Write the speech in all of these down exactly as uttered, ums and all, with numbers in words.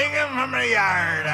singing from the yard.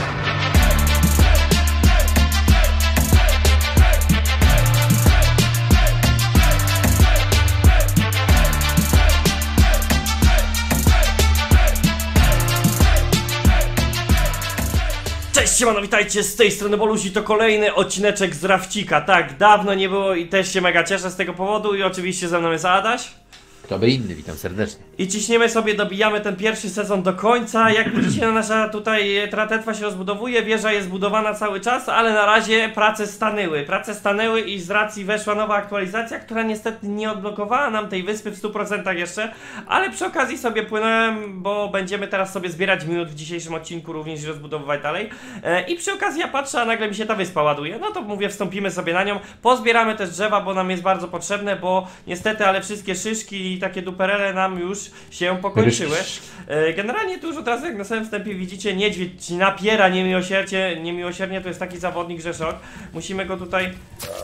Cześć, siemano, witajcie, z tej strony Bolusi, to kolejny odcineczek z Rafcika. Tak, dawno nie było i też się mega cieszę z tego powodu i oczywiście ze mną jest Adaś. Kto by inny, witam serdecznie. I ciśniemy sobie, dobijamy ten pierwszy sezon do końca. Jak widzicie, nasza tutaj tratetwa się rozbudowuje, wieża jest budowana cały czas, ale na razie prace stanęły. Prace stanęły i z racji weszła nowa aktualizacja, która niestety nie odblokowała nam tej wyspy w stu procentach jeszcze, ale przy okazji sobie płynąłem, bo będziemy teraz sobie zbierać minut w dzisiejszym odcinku również i rozbudowywać dalej. E, I przy okazji ja patrzę, a nagle mi się ta wyspa ładuje. No to mówię, wstąpimy sobie na nią, pozbieramy też drzewa, bo nam jest bardzo potrzebne, bo niestety, ale wszystkie szyszki i takie duperele nam już się pokończyły. E, generalnie tu już od razu, jak na samym wstępie widzicie, niedźwiedź napiera niemiłosierdzie, niemiłosiernie, to jest taki zawodnik, że szok. Musimy go tutaj e,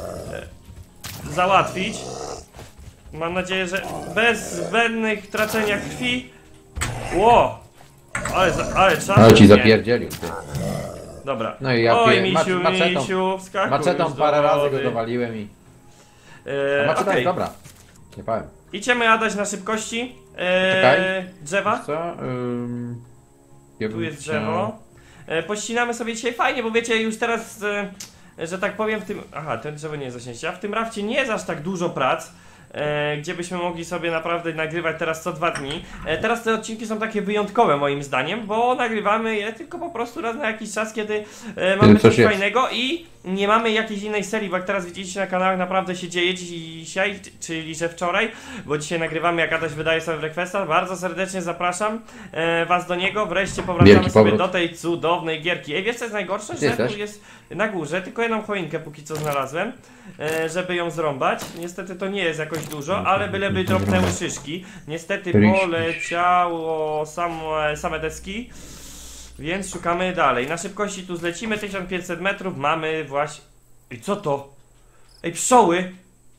załatwić. Mam nadzieję, że bez zbędnych tracenia krwi. Ło! Ale, ale czas. Ale ci zapierdzielił, ty. Dobra. No i ja Oj, pie... misiu, maczetą, misiu, wskakuj maczetą już parę do razy wody. go dowaliłem i... E, A maczeta okay. jest dobra. Nie powiem. Idziemy Adaś na szybkości. E, Czekaj. Drzewa. Co? Ym... Ja Tu bym jest chciał- drzewo. E, pościnamy sobie dzisiaj fajnie, bo wiecie, już teraz, e, że tak powiem, w tym... Aha, ten drzewo nie jest zaśnięcie. A w tym rafcie nie jest aż tak dużo prac. E, gdzie byśmy mogli sobie naprawdę nagrywać teraz co dwa dni. E, teraz te odcinki są takie wyjątkowe moim zdaniem, bo nagrywamy je tylko po prostu raz na jakiś czas, kiedy e, mamy coś coś jest. fajnego i nie mamy jakiejś innej serii, bo jak teraz widzieliście na kanałach, naprawdę się dzieje dzisiaj, czyli że wczoraj, bo dzisiaj nagrywamy, jak Adaś wydaje sobie requesta. Bardzo serdecznie zapraszam e, was do niego. Wreszcie powracamy Wielki sobie powrót. do tej cudownej gierki. Ej, wiesz co jest najgorsze? Gdzie Że tu jesteś? jest na górze, tylko jedną choinkę póki co znalazłem, e, żeby ją zrąbać. Niestety to nie jest jakoś dużo, ale byleby dropnęły szyszki. Niestety Ryśki. poleciało same, same deski, więc szukamy dalej. Na szybkości tu zlecimy, tysiąc pięćset metrów, mamy właśnie... Ej, co to? Ej, pszczoły!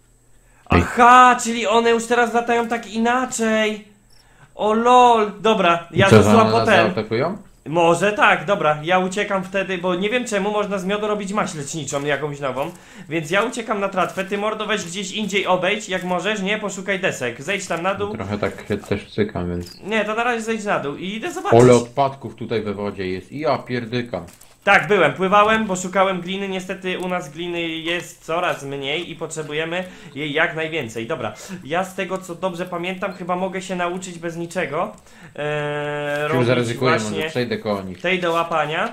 Aha, czyli one już teraz latają tak inaczej. O lol, dobra, ja Co, to że złam one nas potem. zaatakują? Może tak, dobra, ja uciekam wtedy, bo nie wiem czemu można z miodu robić maść leczniczą jakąś nową. Więc ja uciekam na tratwę, ty mordo weź gdzieś indziej obejdź, jak możesz, nie, poszukaj desek. Zejdź tam na dół. Trochę tak się też cykam, więc... Nie, to na razie zejdź na dół i idę zobaczyć. Ole odpadków tutaj we wodzie jest i ja pierdykam. Tak, byłem, pływałem, bo szukałem gliny, niestety u nas gliny jest coraz mniej i potrzebujemy jej jak najwięcej. Dobra, ja z tego co dobrze pamiętam, chyba mogę się nauczyć bez niczego. Eee, Już robić zaryzykuję, może właśnie przejdę koło nich. tej do łapania.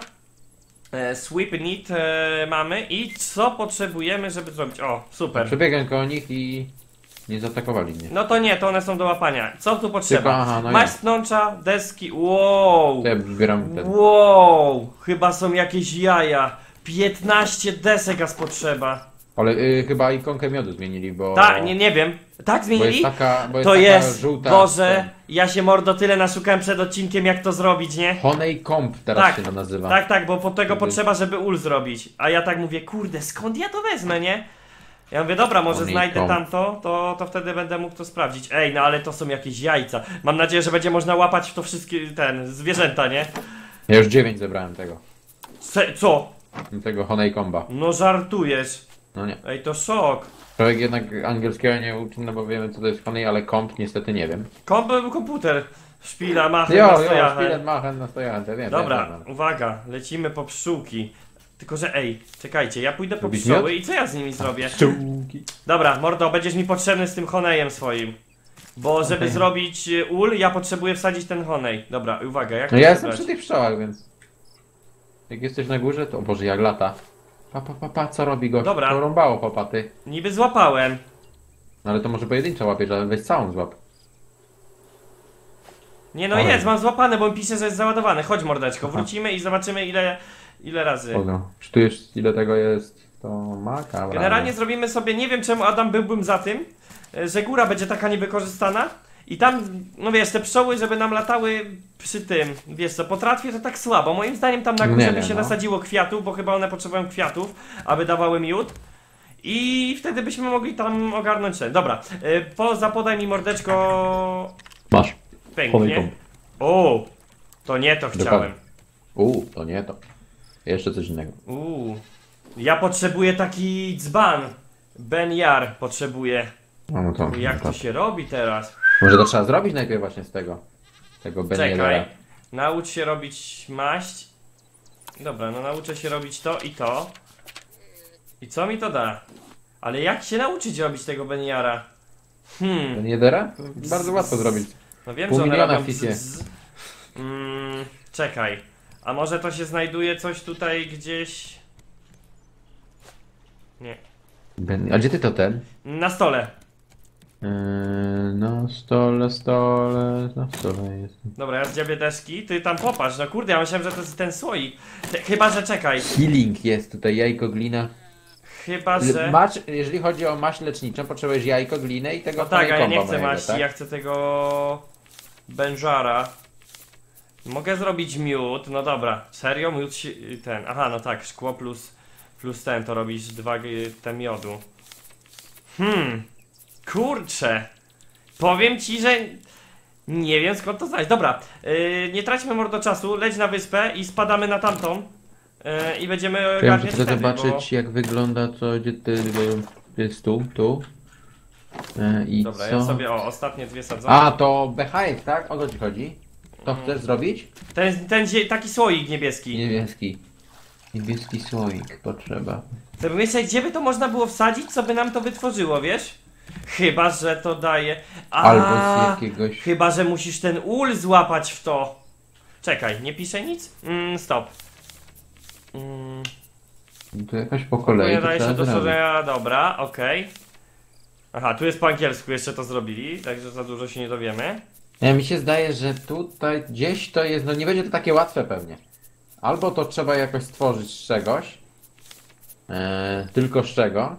E, sweep knit e, mamy i co potrzebujemy, żeby zrobić? O, super. Przebiegam koło nich i... nie zaatakowali mnie. No to nie, to one są do łapania. Co tu potrzeba? Tylko, aha, no Maść ja. pnącza, deski, wow. To ja zbieram ten... Wow, chyba są jakieś jaja. piętnaście desek aż potrzeba. Ale y, chyba ikonkę miodu zmienili, bo... Tak, nie, nie wiem. Tak Bo zmienili? jest taka, bo jest To taka jest, żółta... Boże, ja się mordo tyle naszukałem przed odcinkiem, jak to zrobić, nie? Honeycomb teraz Tak, się to nazywa. Tak, tak, bo pod tego Jakby- potrzeba, żeby ul zrobić. A ja tak mówię, kurde, skąd ja to wezmę, nie? Ja mówię, dobra, może Honeycomb. znajdę tamto, to, to wtedy będę mógł to sprawdzić. Ej, no ale to są jakieś jajca. Mam nadzieję, że będzie można łapać w to wszystkie, ten, zwierzęta, nie? Ja już dziewięć zebrałem tego. Se, co? Tego Honeycomba. No żartujesz. No nie. Ej, to szok. Człowiek jednak angielskiego nie uczy, no bo wiemy co to jest honey, ale komp niestety nie wiem. Kom komputer. Szpila, machy, Jo, na jo, stojachę. szpilet machen na stojance, wiem. Dobra, wiem, wiem. uwaga, lecimy po pszczółki. Tylko, że ej, czekajcie, ja pójdę po Robić pszczoły miód? i co ja z nimi zrobię? Pszczółki. Dobra, mordo, będziesz mi potrzebny z tym honejem swoim. Bo żeby Okej. zrobić y, ul, ja potrzebuję wsadzić ten honej. Dobra, uwaga, jak No to ja jestem zebrać? przy tych pszczołach, więc... Jak jesteś na górze, to... O Boże, jak lata. Pa, pa, pa, pa, co robi gość? Dobra. To rąbało popaty. Niby złapałem. No ale to może pojedynczo łapiesz, ale weź całą złap. Nie no Ale- jest, mam złapane, bo mi pisze, że jest załadowany. Chodź mordeczko, wrócimy i zobaczymy ile, ile razy. Spoko. Czy tu jest, ile tego jest? To maka, Generalnie zrobimy sobie, nie wiem czemu Adam byłbym za tym, y, że góra będzie taka niewykorzystana. I tam, no wiesz, te pszczoły, żeby nam latały przy tym, wiesz co, po tratwie to tak słabo. Moim zdaniem tam na górze Nie, by nie, się no. nasadziło kwiatów, bo chyba one potrzebują kwiatów, aby dawały miód. I wtedy byśmy mogli tam ogarnąć ten. Dobra, y, po, zapodaj mi mordeczko Masz. pęknie. Honeycomb. O, to nie to chciałem. Dokładnie. Uuu, to nie to. Jeszcze coś innego. Uuu. Ja potrzebuję taki dzban. Ben Jar potrzebuję. No, no to, Jak no to to. się robi teraz? Może to trzeba zrobić najpierw właśnie z tego. Tego Czekaj. Beniedera. Naucz się robić maść. Dobra, no nauczę się robić to i to. I co mi to da? Ale jak się nauczyć robić tego Beniara? Hmm. Beniedera? Bardzo łatwo zrobić. No wiem, Pół że one miliona robią w Fifie. bzz, bzz. Mm, czekaj. A może to się znajduje coś tutaj gdzieś? Nie. Ben... A gdzie ty to ten? Na stole. Yy, na stole, stole, na stole jest. Dobra, ja zdziabię deski. Ty tam popatrz. No kurde, ja myślałem, że to jest ten słoik. Te, chyba, że czekaj. Healing jest tutaj, jajko, glina. Chyba, że... Macz, jeżeli chodzi o maść leczniczą, potrzebujesz jajko, glinę i tego No tak, a ja nie honeycomba chcę mojego, maści, tak? ja chcę tego... Benżara. Mogę zrobić miód, no dobra. Serio? Miód się... ten... Aha, no tak, szkło plus... Plus ten, to robisz dwa g- te miodu. Hmm... Kurczę. Powiem ci, że... Nie wiem skąd to znaleźć. Dobra, yy, nie traćmy mordo czasu, leć na wyspę i spadamy na tamtą. Yy, I będziemy Chciałem ogarniać tylko wtedy, zobaczyć jak wygląda to, gdzie ty, jest tu, tu. E, I Dobra, co? ja sobie, o, ostatnie dwie sadzone. A, to Behive, tak? O co ci chodzi? To Mm. chcesz zrobić? Ten, ten zie- taki słoik niebieski. Niebieski. Niebieski słoik potrzeba. Chcę myśleć, gdzie by to można było wsadzić, co by nam to wytworzyło, wiesz? Chyba, że to daje... A, Albo z jakiegoś... chyba, że musisz ten ul złapać w to. Czekaj, nie piszę nic? Mm, stop. Mm, To jakoś po kolei nie to daje się trzeba do zrobić. stworzenia, dobra, okej. Aha, tu jest po angielsku, jeszcze to zrobili, także za dużo się nie dowiemy. Ja mi się zdaje, że tutaj gdzieś to jest, no nie będzie to takie łatwe pewnie. Albo to trzeba jakoś stworzyć z czegoś. Eee, tylko z czego.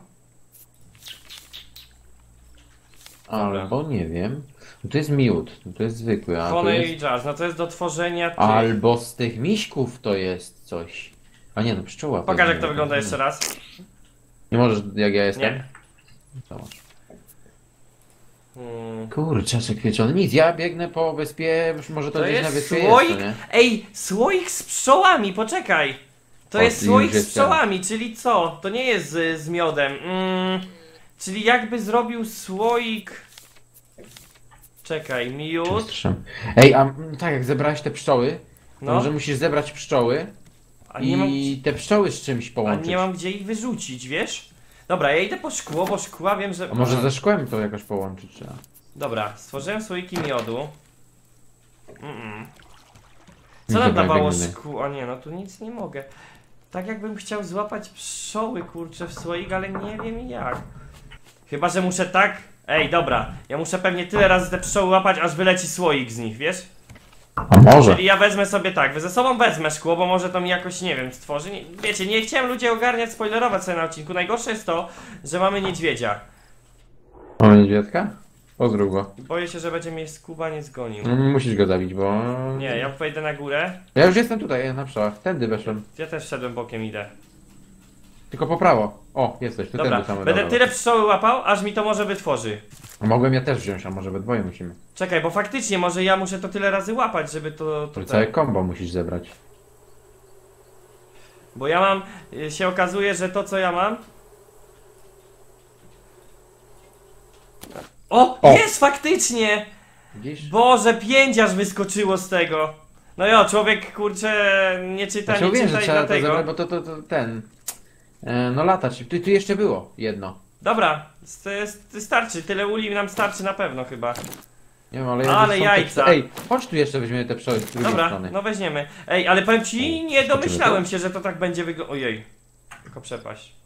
Albo nie wiem. No to jest miód, no to jest zwykły, a to Honey jest... i jazz, no to jest do tworzenia tych... Albo z tych miśków to jest coś. A nie, no pszczoła. Pokaż jest jak to miód. wygląda jeszcze raz. Nie możesz, jak ja jestem? Nie. Zobacz. Hmm. Kurczę, kwieczony. Nic, ja biegnę po wyspie, już może to, To gdzieś na jest wyspie słoik? jest, to nie? Ej, słoik z pszczołami, poczekaj. To O, jest już słoik z jest pszczołami, czyli co? To nie jest z, z miodem. Mm, czyli jakby zrobił słoik... Czekaj, miód. Ostrzem. Ej, a mm, tak jak zebrałeś te pszczoły, to No, może musisz zebrać pszczoły a nie, mam, i te pszczoły z czymś a połączyć. nie mam gdzie ich wyrzucić, wiesz? Dobra, ja idę po szkło, bo szkła wiem, że... A może ze szkłem to jakoś połączyć trzeba. Dobra, stworzyłem słoiki miodu. Mm-mm. Co Nie nam dobra, dawało biegniemy. szkło? O nie, no tu nic nie mogę. Tak jakbym chciał złapać pszczoły, kurczę, w słoik, ale nie wiem jak. Chyba, że muszę tak... Ej, dobra, ja muszę pewnie tyle razy te pszczoły łapać, aż wyleci słoik z nich, wiesz? A może? Czyli ja wezmę sobie tak, ze sobą wezmę szkło, bo może to mi jakoś, nie wiem, stworzy. Nie, wiecie, nie chciałem ludzie ogarniać, spoilerować sobie na odcinku. Najgorsze jest to, że mamy niedźwiedzia. Mamy niedźwiadka? Pozdrów go. Boję się, że będzie mnie skubaniec zgonił. No, musisz go zabić, bo... Nie, ja wejdę na górę. Ja już jestem tutaj, na pszczołach. Tędy weszłem. Ja też szedłem bokiem, idę. Tylko po prawo. O, jesteś, to Dobra, tędy tam będę dobra. tyle pszczoły łapał, aż mi to może wytworzy. A mogłem ja też wziąć, a może we dwoje musimy. Czekaj, bo faktycznie może ja muszę to tyle razy łapać, żeby to... to To całe tak. combo musisz zebrać. Bo ja mam... y, się okazuje, że to co ja mam... O! O! Jest faktycznie! Widzisz? Boże, pięć aż wyskoczyło z tego. No jo, człowiek kurczę nie czyta, Ja się nie mówię, że czyta i trzeba to dlatego. zebrać, bo to, to, to ten... E, no latacz. Tu, tu jeszcze było jedno. Dobra, st- st- starczy, tyle uli nam starczy na pewno chyba. Nie wiem, ale, Ale są te jajca. pszczoły. Ej, chodź tu jeszcze weźmiemy te pszczoły z drugiej Dobra, strony. no weźmiemy. Ej, ale powiem ci, O, nie skoczymy domyślałem tu? się, że to tak będzie wyglądać. Ojej, tylko przepaść.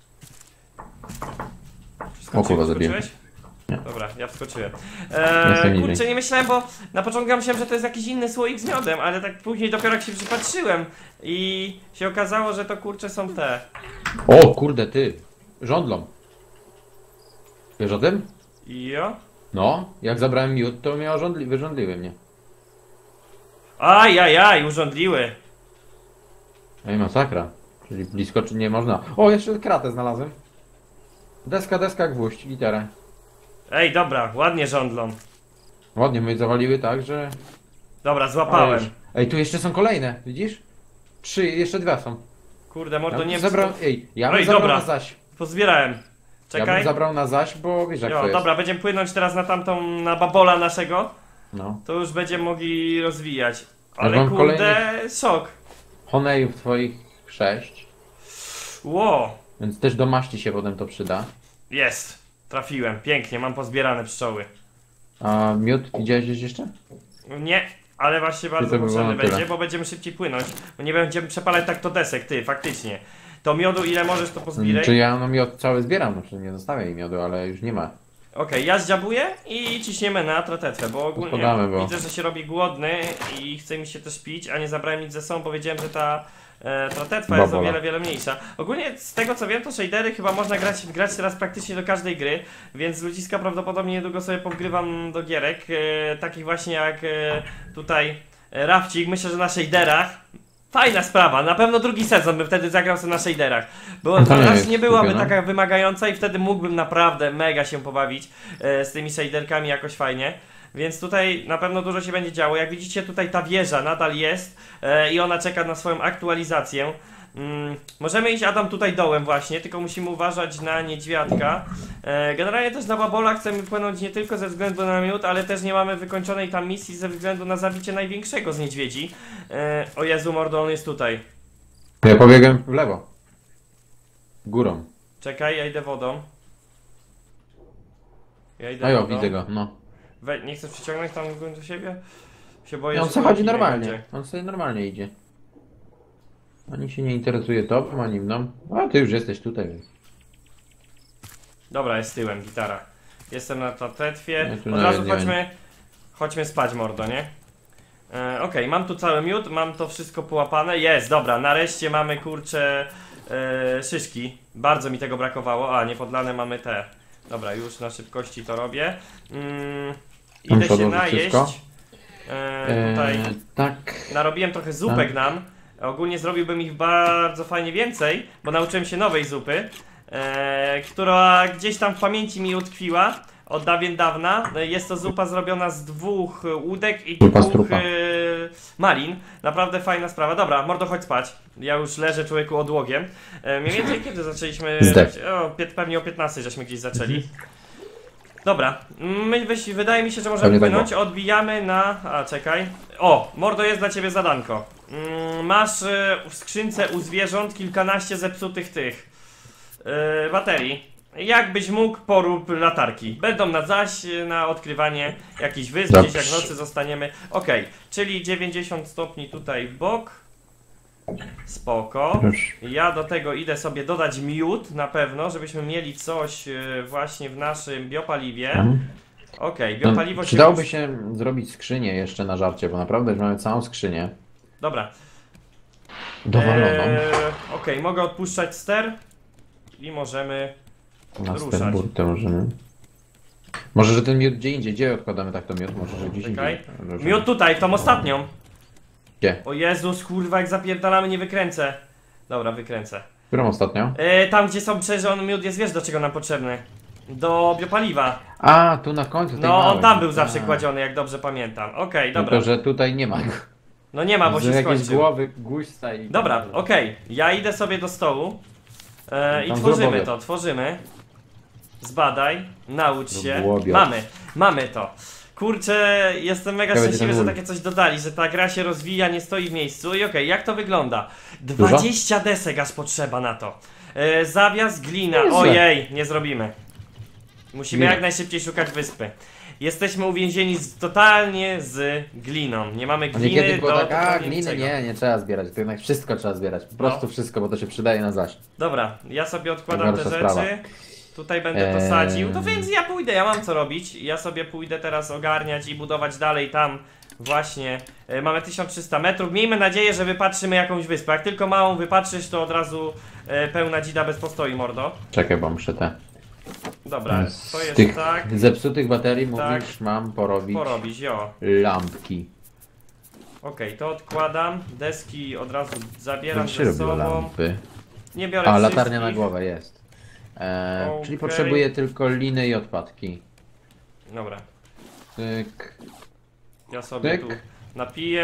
O kurwa, zabiłem. Wskoczyłeś? Nie. Dobra, ja wskoczyłem. Jestem Eee, niżej. kurczę, nie myślałem, bo na początku ja myślałem, że to jest jakiś inny słoik z miodem, ale tak później dopiero jak się przypatrzyłem i się okazało, że to kurczę są te. O kurde, ty. Żądlą. Wiesz o tym? Jo? No, jak zabrałem miód, to mnie orządli, wyrządliły mnie. Aj, aj, aj, urządliły. Ej, masakra. Czyli blisko, czy nie można. O, jeszcze kratę znalazłem. Deska, deska, gwóźdź, literę. Ej, dobra, ładnie żądlą. Ładnie, my zawaliły tak, że... Dobra, złapałem. Ej, tu jeszcze są kolejne, widzisz? Trzy, jeszcze dwa są. Kurde, Ja mordo, bym nie wiem. zabrał, co- ej, ja bym Ej, zabrał dobra. na zaś. Pozbierałem. Ja Czekaj. bym zabrał na zaś, bo wiesz jak to Jo, jest. dobra, będziemy płynąć teraz na tamtą, na babola naszego. No. To już będziemy mogli rozwijać. Ale mam kurde, szok. Honejów twoich sześć, Ło, więc też do maści się potem to przyda. jest. Trafiłem, pięknie, mam pozbierane pszczoły. A miód widziałeś gdzieś jeszcze? Nie, ale właśnie bardzo to by było potrzebny na tyle. będzie, bo będziemy szybciej płynąć. Bo nie będziemy przepalać tak to desek, ty, faktycznie. To miodu ile możesz, to pozbieraj. Czy ja no miód cały zbieram, znaczy nie zostawię jej miodu, ale już nie ma. Okej, ja zdziabuję i ciśniemy na tratetwę, bo ogólnie Podamy, bo- widzę, że się robi głodny i chce mi się też pić, a nie zabrałem nic ze sobą, bo wiedziałem, że ta e, tratetwa jest o Babola. wiele, wiele mniejsza. Ogólnie z tego co wiem, to shadery chyba można grać, grać teraz praktycznie do każdej gry, więc ludziska prawdopodobnie niedługo sobie pogrywam do gierek, e, takich właśnie jak e, tutaj e, Rafcik, myślę, że na shaderach. Fajna sprawa, na pewno drugi sezon bym wtedy zagrał sobie na shaderach, bo No to nie raz jest nie byłaby głupie, no. taka wymagająca i wtedy mógłbym naprawdę mega się pobawić e, z tymi shaderkami jakoś fajnie. Więc tutaj na pewno dużo się będzie działo. Jak widzicie, tutaj ta wieża nadal jest e, i ona czeka na swoją aktualizację. Mm, możemy iść, Adam, tutaj dołem właśnie, tylko musimy uważać na niedźwiadka. E, generalnie też na babola chcemy płynąć nie tylko ze względu na miód, ale też nie mamy wykończonej tam misji ze względu na zabicie największego z niedźwiedzi. E, o Jezu, mordo, on jest tutaj. Ja pobiegłem w lewo. Górą. Czekaj, ja idę wodą. Ja idę A jo, wodą. widzę go, no. We, nie chcesz przyciągnąć tam do siebie? Się boję, on że sobie to chodzi nie normalnie. będzie. On sobie normalnie idzie. Ani się nie interesuje tobą, ani mną. A ty już jesteś tutaj, więc. Dobra, jest tyłem, gitara. Jestem na tratetwie. Ja tu Od nawet razu nie chodźmy, chodźmy spać, mordo, nie? E, Okej, mam tu cały miód, mam to wszystko połapane. Jest, dobra, nareszcie mamy, kurcze, e, szyszki. Bardzo mi tego brakowało. A, niepodlane mamy te. Dobra, już na szybkości to robię. Mm, idę Muszę się odłożyć najeść. wszystko. E, tutaj Eee, tak. narobiłem trochę zupek Tak. nam. Ogólnie zrobiłbym ich bardzo fajnie więcej, bo nauczyłem się nowej zupy, e, która gdzieś tam w pamięci mi utkwiła od dawien dawna. E, Jest to zupa zrobiona z dwóch e, łódek i Zupa z dwóch trupa. e, malin. Naprawdę fajna sprawa. Dobra, mordo, chodź spać. Ja już leżę, człowieku, odłogiem. E, mniej więcej kiedy zaczęliśmy? Zdech. O, pie- pewnie o piętnastej żeśmy gdzieś zaczęli. Dobra, my, wyś- wydaje mi się, że możemy Pewnie tak płynąć. Odbijamy na... A, czekaj. O, mordo, jest dla ciebie zadanko. Mm, masz e, w skrzynce u zwierząt kilkanaście zepsutych tych e, baterii. Jakbyś mógł, porób latarki. Będą na zaś e, na odkrywanie jakichś wysp, Dobrze. gdzieś jak w nocy zostaniemy. Okej, czyli dziewięćdziesiąt stopni tutaj w bok. Spoko. Już. Ja do tego idę sobie dodać miód na pewno, żebyśmy mieli coś e, właśnie w naszym biopaliwie. Mhm. Okej, No, biopaliwo się... przydałoby się zrobić skrzynię jeszcze na żarcie, bo naprawdę już mamy całą skrzynię. Dobra. Dowaloną. Eee, Okej, mogę odpuszczać ster i możemy... Na ruszać. sterburtę możemy. Może, że ten miód gdzie indziej. Gdzie odkładamy tak to miód? Może, że gdzieś Czekaj. indziej. Że- Miód tutaj, w tą ostatnią. Gdzie? O Jezus, kurwa, jak zapierdalamy, nie wykręcę. Dobra, wykręcę. Którą ostatnią? Eee, tam, gdzie są przecież on miód jest, wiesz do czego nam potrzebny? Do biopaliwa. A, tu na końcu tej No, on małej. tam był zawsze A. kładziony, jak dobrze pamiętam. Okej, dobra. Tylko, że tutaj nie ma. No nie ma, bo Z się jakieś skończył. głowy guźca i... Dobra, okej. Ja idę sobie do stołu e, i Tam tworzymy zrobię. to, tworzymy. Zbadaj, naucz się. Zrobię. Mamy, mamy to. Kurczę, jestem mega To będzie szczęśliwy, ten że ul. takie coś dodali, że ta gra się rozwija, nie stoi w miejscu. I okej, jak to wygląda? dwadzieścia desek aż potrzeba na to. E, zawias, glina. Nieźle. Ojej, nie zrobimy. Musimy Glina. jak najszybciej szukać wyspy. Jesteśmy uwięzieni z, totalnie z gliną. Nie mamy A gliny niekiedy było do tak, a totalnie gliny niczego. nie, nie trzeba zbierać, to jednak wszystko trzeba zbierać, po prostu No. wszystko, bo to się przydaje na zaś. Dobra, ja sobie odkładam te Gorsza rzeczy. sprawa. Tutaj będę to Eee. sadził. To więc ja pójdę, ja mam co robić. Ja sobie pójdę teraz ogarniać i budować dalej tam. Właśnie. E, mamy tysiąc trzysta metrów. Miejmy nadzieję, że wypatrzymy jakąś wyspę. Jak tylko małą wypatrzysz, to od razu e, pełna dzida bez postoi, mordo. Czekaj, bo muszę te... Dobra, z to jest tych tak. zepsutych baterii Tak. mówisz, mam porobić Porobić, jo. lampki. Okej, to odkładam. Deski od razu zabieram Jak się ze robiło sobą. lampy? Nie biorę A, wszystkich. latarnia na głowę jest. E, Okej. Czyli potrzebuję tylko liny i odpadki. Dobra. Tyk. Ja sobie Tyk. tu napiję.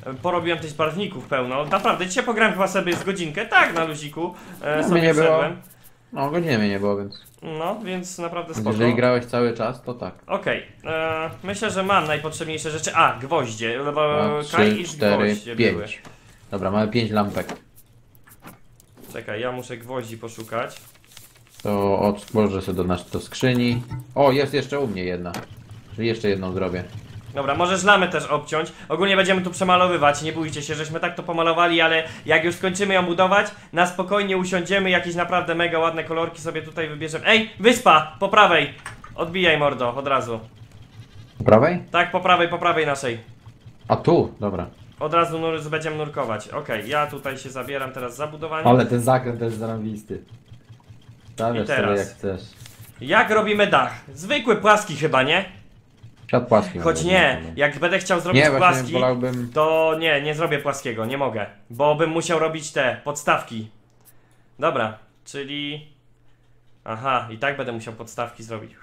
Porobiłem też barwników pełno. Naprawdę, dzisiaj pograłem chyba sobie z godzinkę, tak, na luziku. E, No, sobie mnie nie było. wszedłem. No, godziny mnie nie było, więc... No, więc naprawdę spoko. Jeżeli grałeś cały czas, to tak. Okej, e, myślę, że mam najpotrzebniejsze rzeczy. A, gwoździe. Bo Dwa, Kaj trzy, i cztery, gwoździe były. pięć. Dobra, mamy pięć lampek. Czekaj, ja muszę gwoździ poszukać. To otworzę sobie do naszej do skrzyni. O, jest jeszcze u mnie jedna. Czyli jeszcze jedną zrobię. Dobra, możesz lamę też obciąć. Ogólnie będziemy tu przemalowywać, nie bójcie się, żeśmy tak to pomalowali, ale jak już skończymy ją budować, na spokojnie usiądziemy, jakieś naprawdę mega ładne kolorki sobie tutaj wybierzemy. Ej, wyspa! Po prawej! Odbijaj mordo, od razu. Po prawej? Tak, po prawej, po prawej naszej. A tu, dobra. Od razu nur będziemy nurkować. Okej, ja tutaj się zabieram teraz za budowanie. Ale ten zakręt też zarąbisty. Stawiasz I teraz. sobie jak chcesz. Jak robimy dach? Zwykły, płaski chyba, nie? Świat płaski. mam Choć nie, wrażenie. jak będę chciał zrobić Nie, właśnie płaski, wolałbym... to nie, nie zrobię płaskiego, nie mogę. Bo bym musiał robić te podstawki. Dobra, czyli... Aha, i tak będę musiał podstawki zrobić.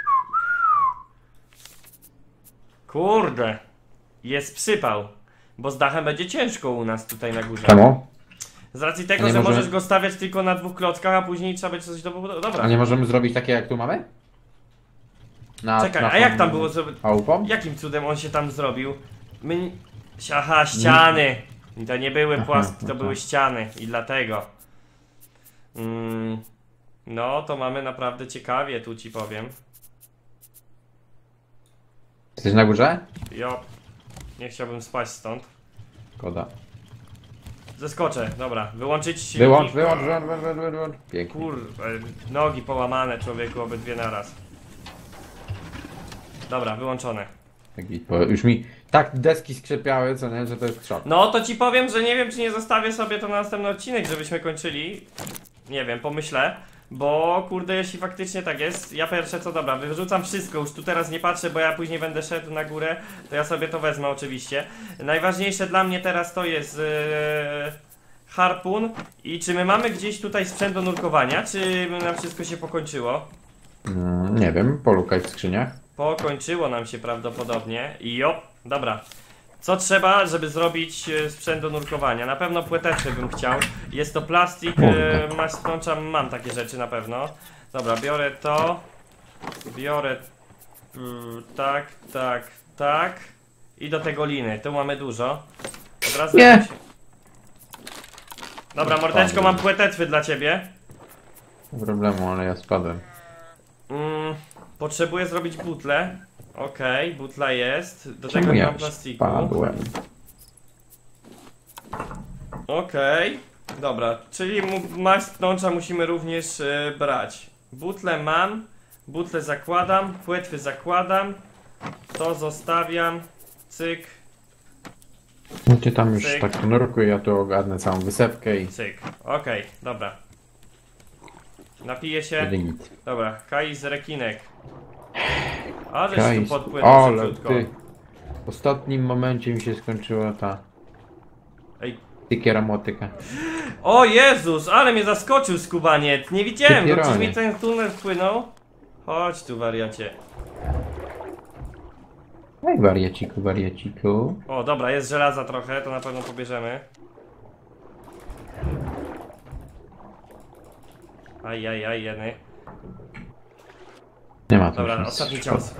Kurde, jest przypał. Bo z dachem będzie ciężko u nas tutaj na górze. Czemu? Z racji tego, A nie że może- możesz go stawiać tylko na dwóch klockach, a później trzeba będzie coś do... Dobra, A nie możemy zrobić takie jak tu mamy? Na, czekaj, na a jak tam było zrobić? chałupą? Jakim cudem on się tam zrobił? My... Aha, ściany! I to nie były Aha, płaskie, to no były tak. ściany i dlatego. Mm, no, to mamy naprawdę ciekawie, tu ci powiem. Jesteś na górze? Jo, nie chciałbym spaść stąd. Szkoda. Zeskoczę, dobra, wyłączyć silnik. Wyłącz, wyłącz, wyłącz, wyłącz, wyłącz, wyłącz. Pięknie. Kur... e, nogi połamane, człowieku, obydwie naraz. Dobra, wyłączone. Taki, bo już mi tak deski skrzypiały, co nie, że to jest szok. No, to ci powiem, że nie wiem, czy nie zostawię sobie to na następny odcinek, żebyśmy kończyli. Nie wiem, pomyślę. Bo kurde, jeśli faktycznie tak jest, ja pierwsze co dobra, wyrzucam wszystko, już tu teraz nie patrzę, bo ja później będę szedł na górę, to ja sobie to wezmę oczywiście. Najważniejsze dla mnie teraz to jest yy, harpun i czy my mamy gdzieś tutaj sprzęt do nurkowania, czy nam wszystko się pokończyło? Mm, nie wiem, polukaj w skrzyniach. Pokończyło nam się prawdopodobnie i jo, dobra. Co trzeba, żeby zrobić e, sprzęt do nurkowania? Na pewno płeteczkę bym chciał. Jest to plastik, e, masz stącza, mam takie rzeczy na pewno. Dobra, biorę to. Biorę mm, tak, tak, tak. I do tego liny. Tu mamy dużo. Od razu Nie. jakoś- Dobra, mordeczko, mam płeteczwy dla ciebie. Nie problemu, ale ja spadłem. Mm, potrzebuję zrobić butlę. Okej, okay, butla jest. Do Czemu tego nie ja mam plastiku. spadłem? Okej, okay. Dobra, czyli mu, maść pnącza musimy również e, brać. Butlę mam, butlę zakładam, płetwy zakładam, to zostawiam, cyk, No ty tam już Cyk. tak nurkuj, ja tu ogarnę całą wysepkę i... cyk. Okej, okay, dobra. Napiję się. będzie git. Dobra, Kai z rekinek. A żeś tu Kajs. podpłynął Ale szybciutko. ty... W ostatnim momencie mi się skończyła ta... Ej. Tykiera motyka. O Jezus, ale mnie zaskoczył skubaniec. Nie widziałem go, Dopiero czy nie. mi ten tunel wpłynął? Chodź tu wariacie. Ej, wariaciku, wariaciku. O, dobra, jest żelaza trochę, to na pewno pobierzemy. Aj, aj, aj, jeny. Nie ma tu Dobra, już ostatni szkoda. cios.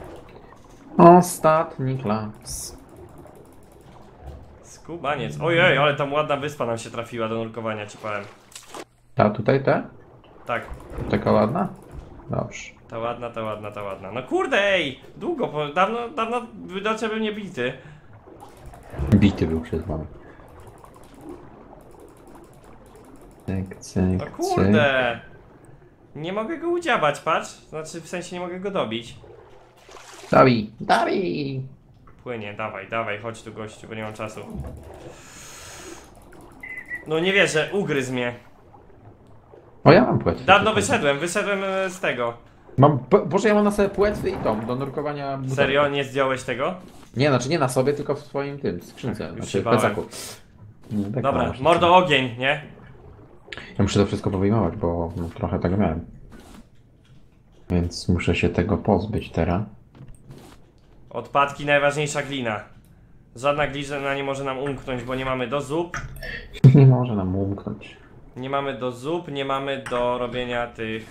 Ostatni klaps. Skubaniec. Ojej, ale tam ładna wyspa nam się trafiła do nurkowania, ci powiem. Ta tutaj, ta? Tak, Taka ładna? Dobrze. ta ładna, ta ładna, ta ładna. No kurde, ej! Długo, bo dawno, dawno widocznie był nie bity. Bity był przez wami. Cyk, cyk, No cyk. kurde! Nie mogę go udziabać, patrz. Znaczy, w sensie nie mogę go dobić. Dawij, dawij! Płynie, dawaj, dawaj, chodź tu gościu, bo nie mam czasu. No nie wierzę, ugryzł mnie. O, ja mam płetwy. Dawno tutaj. wyszedłem, wyszedłem e, z tego. Mam, po- Boże, ja mam na sobie płetwy i tom, do nurkowania budowy. Serio, nie zdjąłeś tego? Nie, znaczy nie na sobie, tylko w swoim tym, skrzynce, Już znaczy się w bałem. plecaku. Nie, tak Dobra, masz. mordo ogień, nie? Ja muszę to wszystko powyjmować, bo no, trochę tego miałem. Więc muszę się tego pozbyć teraz. Odpadki, najważniejsza glina. Żadna glizna nie może nam umknąć, bo nie mamy do zup. Nie może nam umknąć. Nie mamy do zup, nie mamy do robienia tych...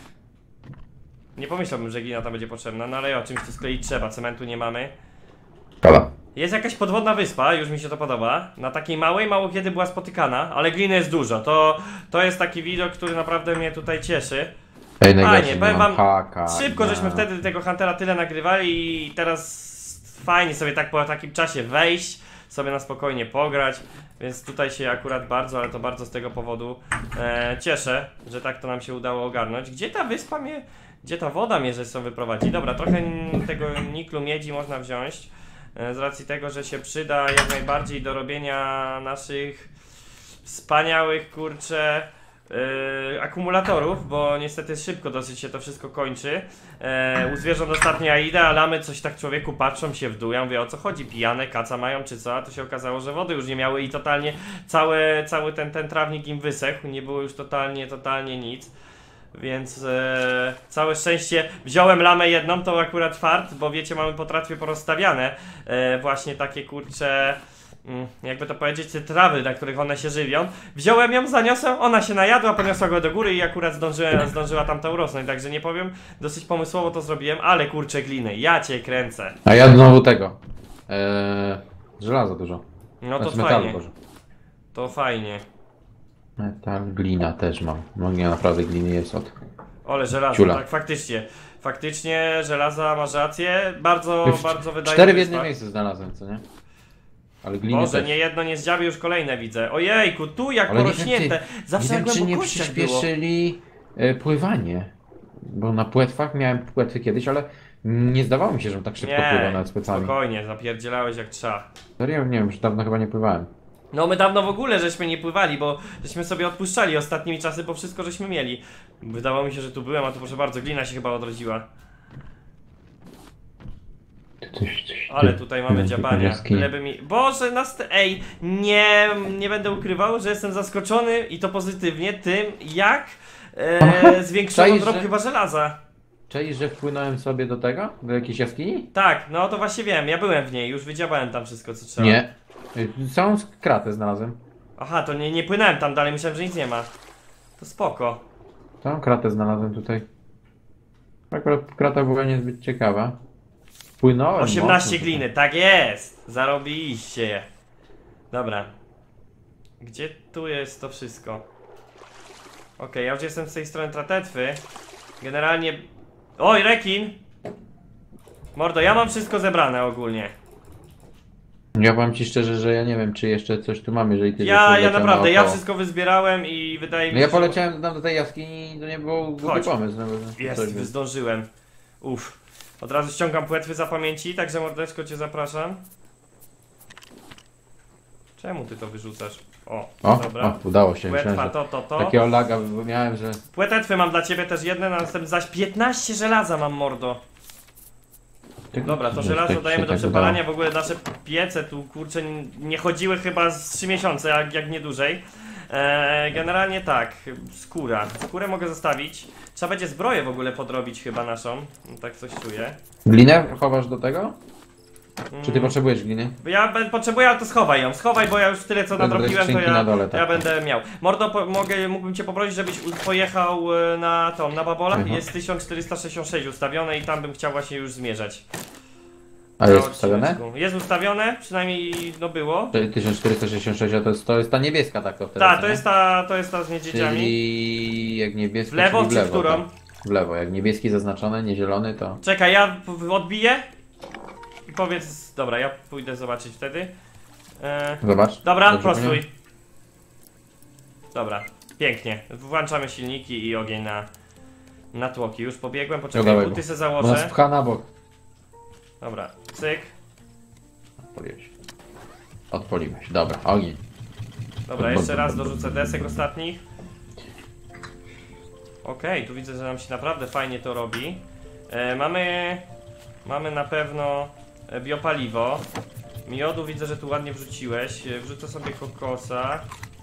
Nie pomyślałbym, że glina tam będzie potrzebna, no ale o czymś tu skleić trzeba, cementu nie mamy. Dobra. Jest jakaś podwodna wyspa, już mi się to podoba. Na takiej małej, mało kiedy była spotykana, ale gliny jest dużo. To, to jest taki widok, który naprawdę mnie tutaj cieszy. Ej, Fajnie, powiem wam, haka, szybko nie. żeśmy wtedy tego Huntera tyle nagrywali i teraz fajnie sobie tak po takim czasie wejść, sobie na spokojnie pograć, więc tutaj się akurat bardzo, ale to bardzo z tego powodu e, cieszę, że tak to nam się udało ogarnąć. Gdzie ta wyspa mnie, gdzie ta woda mnie zresztą wyprowadzi? Dobra, trochę tego niklu miedzi można wziąć, e, z racji tego, że się przyda jak najbardziej do robienia naszych wspaniałych, kurcze, Yy, akumulatorów, bo niestety szybko dosyć się to wszystko kończy. Yy, u zwierząt ostatnio ja idę, a lamy coś tak człowieku patrzą się w dół. Ja mówię, o co chodzi, pijane kaca mają czy co? A to się okazało, że wody już nie miały i totalnie cały, cały ten, ten trawnik im wysechł. Nie było już totalnie, totalnie nic. Więc yy, całe szczęście wziąłem lamę jedną, to akurat fart, bo wiecie, mamy po tratwie porozstawiane yy, właśnie takie kurcze, jakby to powiedzieć, te trawy, na których one się żywią. Wziąłem ją, zaniosłem, ona się najadła, podniosła go do góry i akurat zdążyłem, zdążyła tam ta urosnąć, także nie powiem, dosyć pomysłowo to zrobiłem, ale kurczę gliny, ja cię kręcę. A ja znowu tego. Eee, żelaza dużo. No to Znaczy metalu fajnie, dużo. to fajnie. Metal, glina też mam. No nie, naprawdę gliny jest od... Ole, żelazo, Ciula. tak faktycznie. Faktycznie żelaza, masz rację, bardzo, W- bardzo wydaje Cztery w mi się, jednym tak. miejscu znalazłem, co nie? Ale gliny Boże, też. nie jedno nie zdziaby, już kolejne widzę. Ojejku, tu jak Ale nie wiem, porośnięte. czy- Zawsze nie na wiem, czy nie głębokościach było. przyspieszyli e, pływanie. Bo na płetwach miałem płetwy kiedyś, ale nie zdawało mi się, że tak szybko pływa Nie, nawet specjalnie. spokojnie, zapierdzielałeś jak trzeba. Serio? Nie wiem, już dawno chyba nie pływałem. No my dawno w ogóle żeśmy nie pływali, bo żeśmy sobie odpuszczali ostatnimi czasy, bo wszystko żeśmy mieli. Wydawało mi się, że tu byłem, a tu proszę bardzo, glina się chyba odrodziła. Coś, coś, Ale tutaj mamy nie, dziabania. jaskini. Tyle by mi... Boże, nas... Ej, nie, nie będę ukrywał, że jestem zaskoczony i to pozytywnie tym, jak e, zwiększono Czaisz, drop że- chyba żelaza. Czaisz, że wpłynąłem sobie do tego? Do jakiejś jaskini? Tak, no to właśnie wiem, ja byłem w niej, już wydziabałem tam wszystko co trzeba. Nie. Y, Całą kratę znalazłem. Aha, to nie, nie płynąłem tam dalej, myślałem, że nic nie ma. To spoko. Całą kratę znalazłem tutaj. Akurat krata była niezbyt ciekawa. Płynąłem osiemnaście mocno gliny, tak jest! Zarobiliście. Dobra. Gdzie tu jest to wszystko? Okej, ja już jestem z tej strony tratetwy. Generalnie... Oj, rekin! Mordo, ja mam wszystko zebrane ogólnie. tutaj. Ja powiem ci szczerze, że ja nie wiem, czy jeszcze coś tu mam, jeżeli ty Ja, żeś ja leciał naprawdę, ja naokoło. wszystko wyzbierałem i wydaje mi No się, ja że- poleciałem tam do tej jaskini i to nie był głupi Chodź. pomysł. No, bo- Jest, coś- wy- zdążyłem. Uff. Od razu ściągam płetwy za pamięci, także mordeczko cię zapraszam. Czemu ty to wyrzucasz? O, O, dobra. o, udało się. Płetwa, Myślałem, to, to, to. że takiego laga miałem, że... Płetwy mam dla ciebie też jedne, na następnym zaś piętnaście żelaza mam, mordo. Dobra, to Że żelazo tak- dajemy się do tak przepalania, w ogóle nasze piece tu, kurczę, nie chodziły chyba z trzy miesiące, jak, jak nie dłużej. Eee, generalnie tak, skóra. Skórę mogę zostawić. Trzeba będzie zbroję w ogóle podrobić chyba naszą, tak coś czuję. Glinę chowasz do tego? Czy ty Mm. potrzebujesz gliny? Ja be- potrzebuję, ale to schowaj ją, schowaj, bo ja już tyle co Będę nadrobiłem, to skrzynki ja, na dole, tak. ja będę miał. Mordo, po, mogę, mógłbym cię poprosić, żebyś u- pojechał e, na tą, na Babola? Mhm. Jest tysiąc czterysta sześćdziesiąt sześć ustawione i tam bym chciał właśnie już zmierzać. A Na jest ustawione? odcineczku. Jest ustawione, przynajmniej no było. tysiąc czterysta sześćdziesiąt sześć, a to jest, to jest ta niebieska tak to wtedy, Tak, co to nie? jest ta, to jest ta z niedźwiedziami. Czyli jak niebieski, W lewo czyli w czy lewo, w którą? tak. W lewo, jak niebieski zaznaczony, nie zielony, to... Czekaj, ja p- odbiję i powiedz, dobra, ja pójdę zobaczyć wtedy. E, Zobacz. dobra, Dobrze prostuj. pamiętam? Dobra, pięknie. Włączamy silniki i ogień na, na tłoki. Już pobiegłem, No poczekaj, dawaj, buty se Bo nas założę. pcha na bok. Dobra, cyk. Odpaliłeś. Odpaliłeś, dobra, ogień. Dobra, jeszcze raz dorzucę desek ostatnich. Okej, tu widzę, że nam się naprawdę fajnie to robi. E, mamy... Mamy na pewno e, biopaliwo. Miodu widzę, że tu ładnie wrzuciłeś. E, Wrzucę sobie kokosa.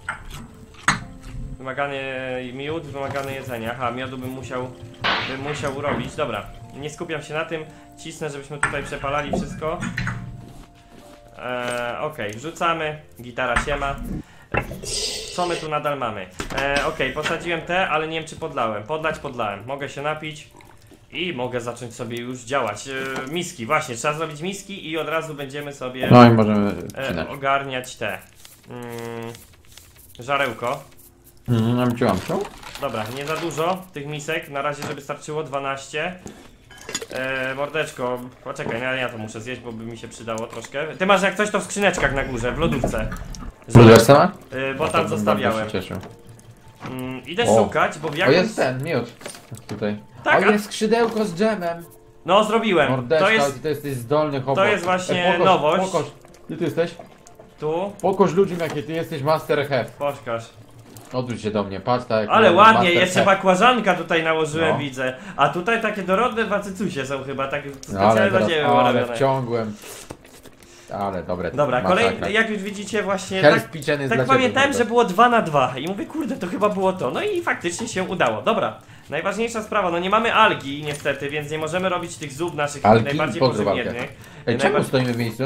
Wymagany miód, wymagane jedzenie. Aha, miodu bym musiał, bym musiał urobić. Dobra, nie skupiam się na tym. Cisnę, żebyśmy tutaj przepalali wszystko. E, Okej, okay, wrzucamy. Gitara się ma. Co my tu nadal mamy? E, Okej, okay, posadziłem te, ale nie wiem czy podlałem. Podlać podlałem. Mogę się napić i mogę zacząć sobie już działać. E, miski, właśnie, trzeba zrobić miski i od razu będziemy sobie No i możemy e, ogarniać te. Mm, żarełko. Mm, mam cię, mam cię. Dobra, nie za dużo tych misek, na razie żeby starczyło dwanaście. Eee, mordeczko, poczekaj, ja, ja to muszę zjeść, bo by mi się przydało troszkę. Ty masz jak coś to w skrzyneczkach na górze, w lodówce. Lodówce ma? Eee, bo No to tam bym zostawiałem. bardzo się cieszył. Mm, idę O. szukać, bo w O, jakimś... jest ten, miód. Tutaj. Tak, o, a- jest skrzydełko z dżemem. No zrobiłem, Mordeczka, to jest to jesteś zdolny chłopak. to jest właśnie pokaż, nowość. Pokaż, gdzie ty jesteś? tu. Pokaż ludziom jakie ty jesteś master chef. Pokaż. Odwróć się do mnie, patrz tak. Ale jak ładnie, master jeszcze chef. bakłażanka tutaj nałożyłem, No. widzę. A tutaj takie dorodne wacycusie są chyba, tak No, specjalnie ale dla teraz, ciebie ale robione. wciągłem. Ale dobre. Dobra, masakra. kolejny, jak już widzicie właśnie, Hell's tak, Kitchen jest tak dla ciebie, pamiętałem, kurde. że było dwa na dwa i mówię, kurde, to chyba było to. No i faktycznie się udało. Dobra, najważniejsza sprawa, no nie mamy algi niestety, więc nie możemy robić tych zup naszych Algi? najbardziej Pozdrów pożywnych. Algę. Ej, czemu Najbar- stoimy w miejscu?